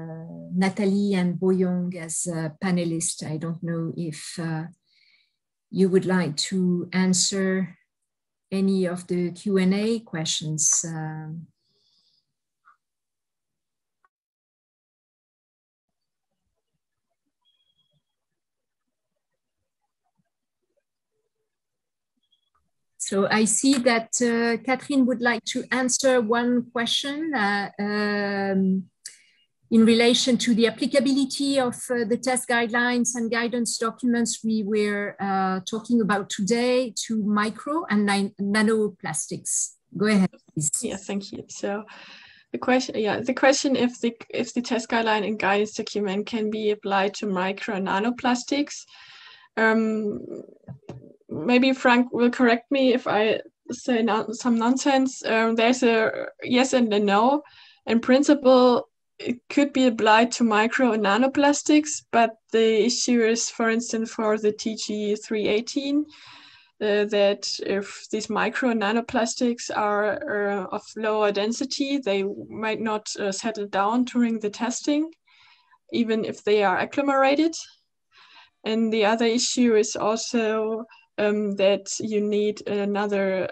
S2: Nathalie and Boyong as panelists. I don't know if you would like to answer any of the Q&A questions. So I see that Catherine would like to answer one question in relation to the applicability of the test guidelines and guidance documents we were talking about today to micro and nanoplastics. Go ahead, please.
S3: Yeah, thank you. So the question if the test guideline and guidance document can be applied to micro and nanoplastics. Maybe Frank will correct me if I say some nonsense. There's a yes and a no. In principle, it could be applied to micro and nanoplastics, but the issue is, for instance, for the TG318, that if these micro and nanoplastics are of lower density, they might not settle down during the testing, even if they are agglomerated. And the other issue is also that you need another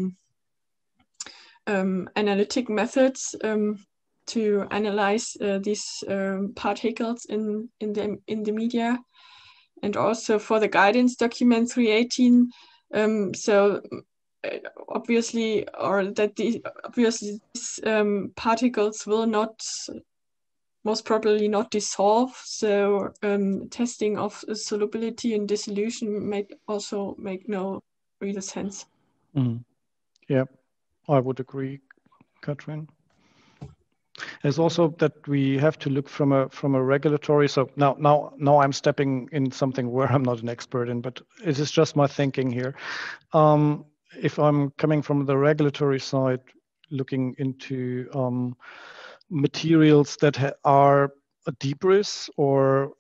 S3: analytic methods to analyze these particles in the media, and also for the guidance document 318. Obviously these particles will not, most probably not dissolve. So testing of solubility and dissolution also make no real sense.
S4: Mm. Yeah, I would agree, Katrin. There's also that we have to look from a regulatory. So now I'm stepping in something where I'm not an expert in, but it is just my thinking here. If I'm coming from the regulatory side, looking into materials that are debris or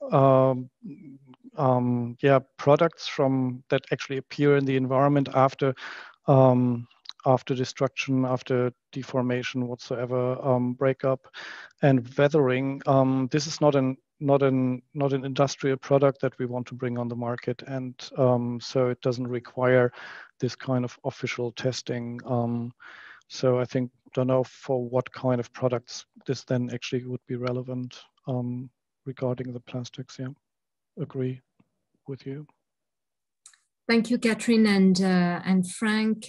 S4: products from that actually appear in the environment after destruction, after deformation, whatsoever, breakup, and weathering. This is not an industrial product that we want to bring on the market, and so it doesn't require this kind of official testing. So I think, don't know for what kind of products this then actually would be relevant regarding the plastics. Yeah, agree with you.
S2: Thank you, Catherine and Frank.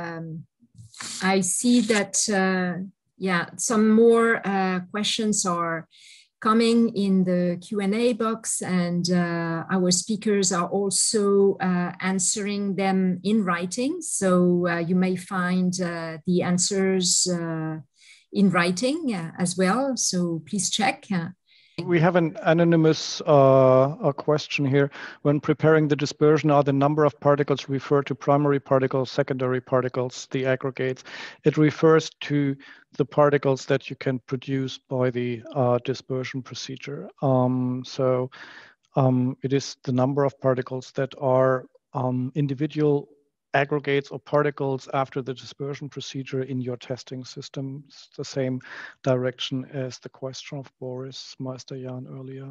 S2: I see that some more questions are coming in the Q&A box, and our speakers are also answering them in writing. So you may find the answers in writing as well. So please check.
S4: We have an anonymous question here. When preparing the dispersion, are the number of particles referred to primary particles, secondary particles, the aggregates? It refers to the particles that you can produce by the dispersion procedure. It is the number of particles that are individual aggregates or particles after the dispersion procedure in your testing system. It's the same direction as the question of Boris Meister-Jan earlier.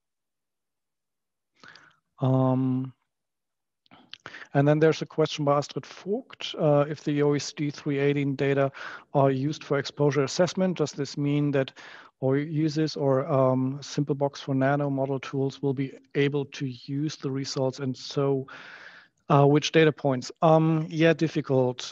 S4: And then there's a question by Astrid Vogt. If the OECD 318 data are used for exposure assessment, does this mean that our users or Simple Box for Nano model tools will be able to use the results, and so which data points? Yeah, difficult.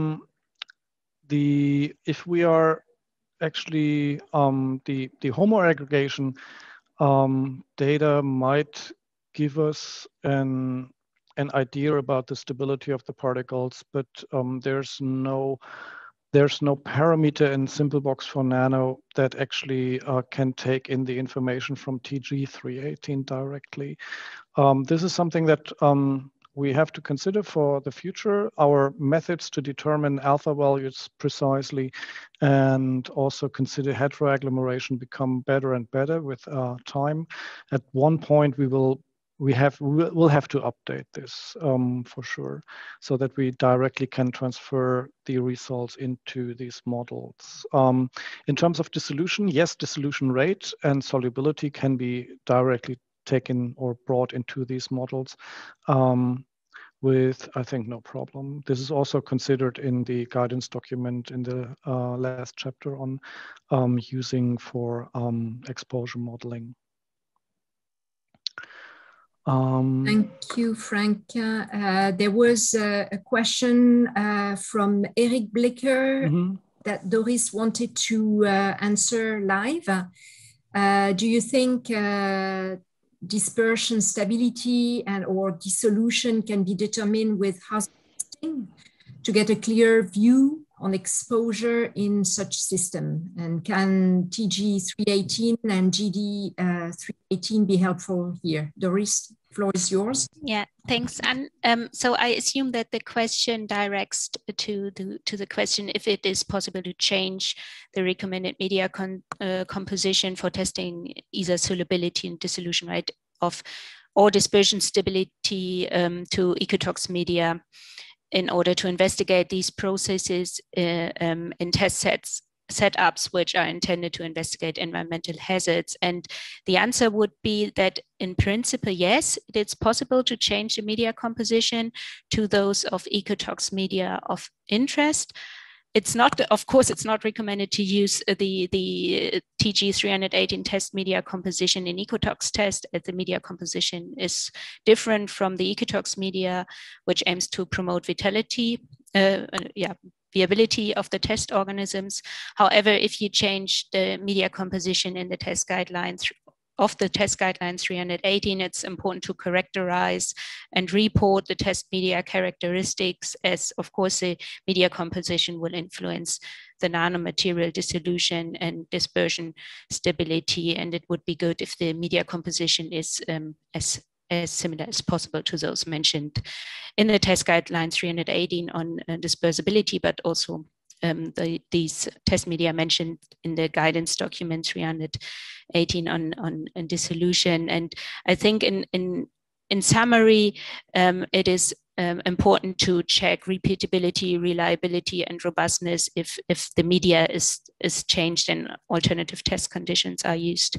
S4: If we are actually the homoaggregation data might give us an idea about the stability of the particles, but there's no parameter in Simple Box for Nano that actually can take in the information from TG318 directly. This is something that we have to consider for the future. Our methods to determine alpha values precisely and also consider heteroagglomeration become better and better with time. At one point, we'll have to update this for sure, so that we directly can transfer the results into these models. In terms of dissolution, yes, dissolution rate and solubility can be directly taken or brought into these models. with, I think, no problem. This is also considered in the guidance document in the last chapter on using for exposure modeling.
S2: Thank you, Frank. There was a question from Eric Blecker that Doris wanted to answer live. Do you think dispersion stability and or dissolution can be determined with house testing to get a clear view on exposure in such system? And can TG 318 and GD 318 be helpful here? Doris, the floor is yours.
S5: Yeah, thanks. And so I assume that the question directs to the question if it is possible to change the recommended media composition for testing either solubility and dissolution rate of or dispersion stability to ecotox media in order to investigate these processes in test setups which are intended to investigate environmental hazards. And the answer would be that in principle, yes, it's possible to change the media composition to those of ecotox media of interest. It's not, of course, it's not recommended to use the TG 318 test media composition in ecotox test, as the media composition is different from the ecotox media, which aims to promote viability of the test organisms. However, if you change the media composition in the test guidelines of the test guideline 318, it's important to characterize and report the test media characteristics, as of course the media composition will influence the nanomaterial dissolution and dispersion stability, and it would be good if the media composition is as similar as possible to those mentioned in the test guideline 318 on dispersibility, but also these test media mentioned in the guidance document 318 on dissolution. And I think in summary, it is important to check repeatability, reliability, and robustness if the media is changed and alternative test conditions are used.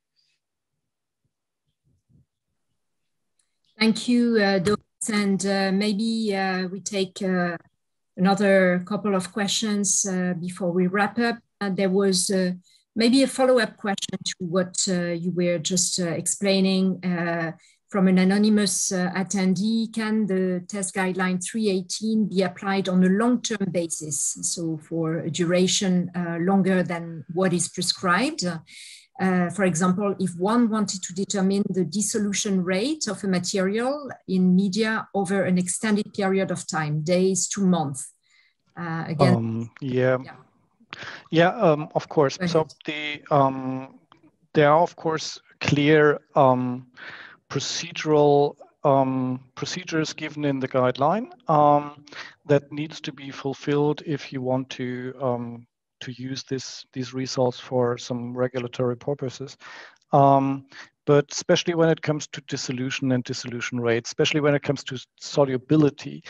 S2: Thank you, Doris. And maybe we take another couple of questions before we wrap up. There was maybe a follow-up question to what you were just explaining from an anonymous attendee. Can the test guideline 318 be applied on a long-term basis? So for a duration longer than what is prescribed? For example, if one wanted to determine the dissolution rate of a material in media over an extended period of time, days to months. Again,
S4: of course. So there are of course clear procedural procedures given in the guideline that needs to be fulfilled if you want to use these results for some regulatory purposes. But especially when it comes to dissolution and dissolution rate, especially when it comes to solubility,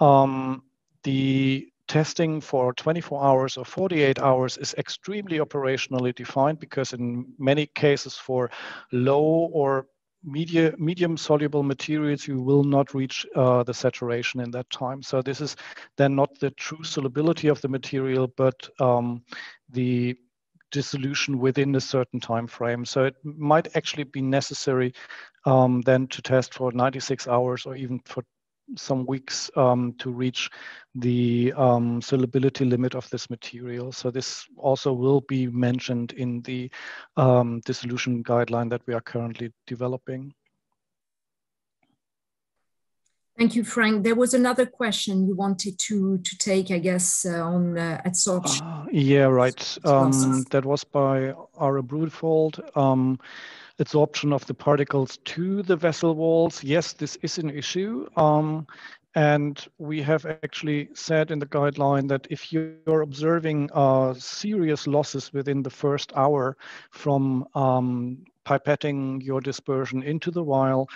S4: the testing for 24 hours or 48 hours is extremely operationally defined, because in many cases for low or medium soluble materials, you will not reach the saturation in that time. So this is then not the true solubility of the material, but the dissolution within a certain time frame. So it might actually be necessary then to test for 96 hours or even for some weeks to reach the solubility limit of this material. So this also will be mentioned in the dissolution guideline that we are currently developing.
S2: Thank you, Frank. There was another question you wanted to take, I guess, on adsorption.
S4: Yeah, right. That was by Ara Brudefold. Adsorption of the particles to the vessel walls. Yes, this is an issue. And we have actually said in the guideline that if you're observing serious losses within the first hour from pipetting your dispersion into the vial,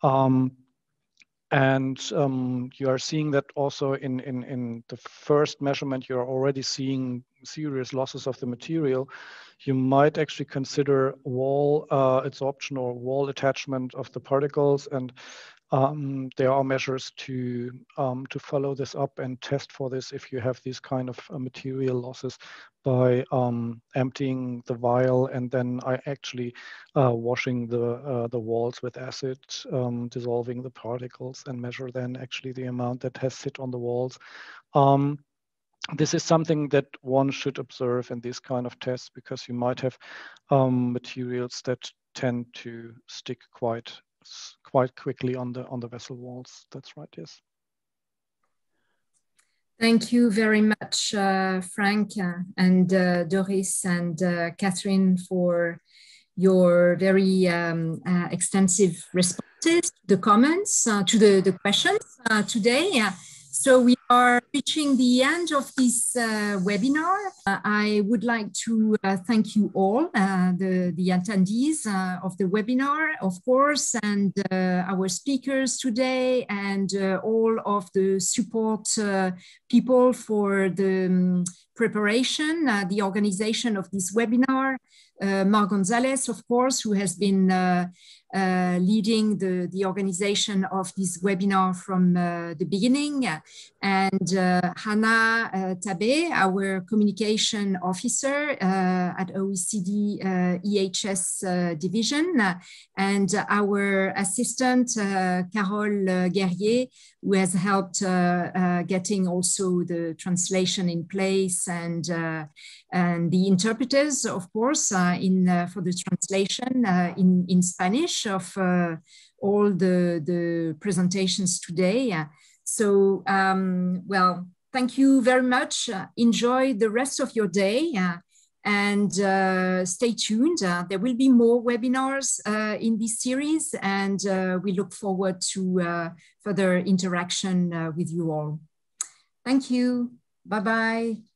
S4: and you are seeing that also in the first measurement, you're already seeing serious losses of the material, you might actually consider wall adsorption or wall attachment of the particles. And there are measures to follow this up and test for this if you have these kind of material losses by emptying the vial and then actually washing the walls with acid, dissolving the particles, and measure then actually the amount that has sit on the walls. This is something that one should observe in these kind of tests, because you might have materials that tend to stick quite quickly on the vessel walls. That's right, yes.
S2: Thank you very much, Frank and Doris and Catherine, for your very extensive responses to the comments, to the questions today. So we are reaching the end of this webinar. I would like to thank you all, the attendees of the webinar, of course, and our speakers today, and all of the support people for the preparation, the organization of this webinar. Mar Gonzalez, of course, who has been leading the organization of this webinar from the beginning, and Hannah Tabe, our communication officer at OECD EHS division, and our assistant, Carole Guerrier, who has helped getting also the translation in place, and the interpreters, of course, for the translation in Spanish of all the presentations today. So, well, thank you very much. Enjoy the rest of your day, and stay tuned. There will be more webinars in this series, and we look forward to further interaction with you all. Thank you. Bye-bye.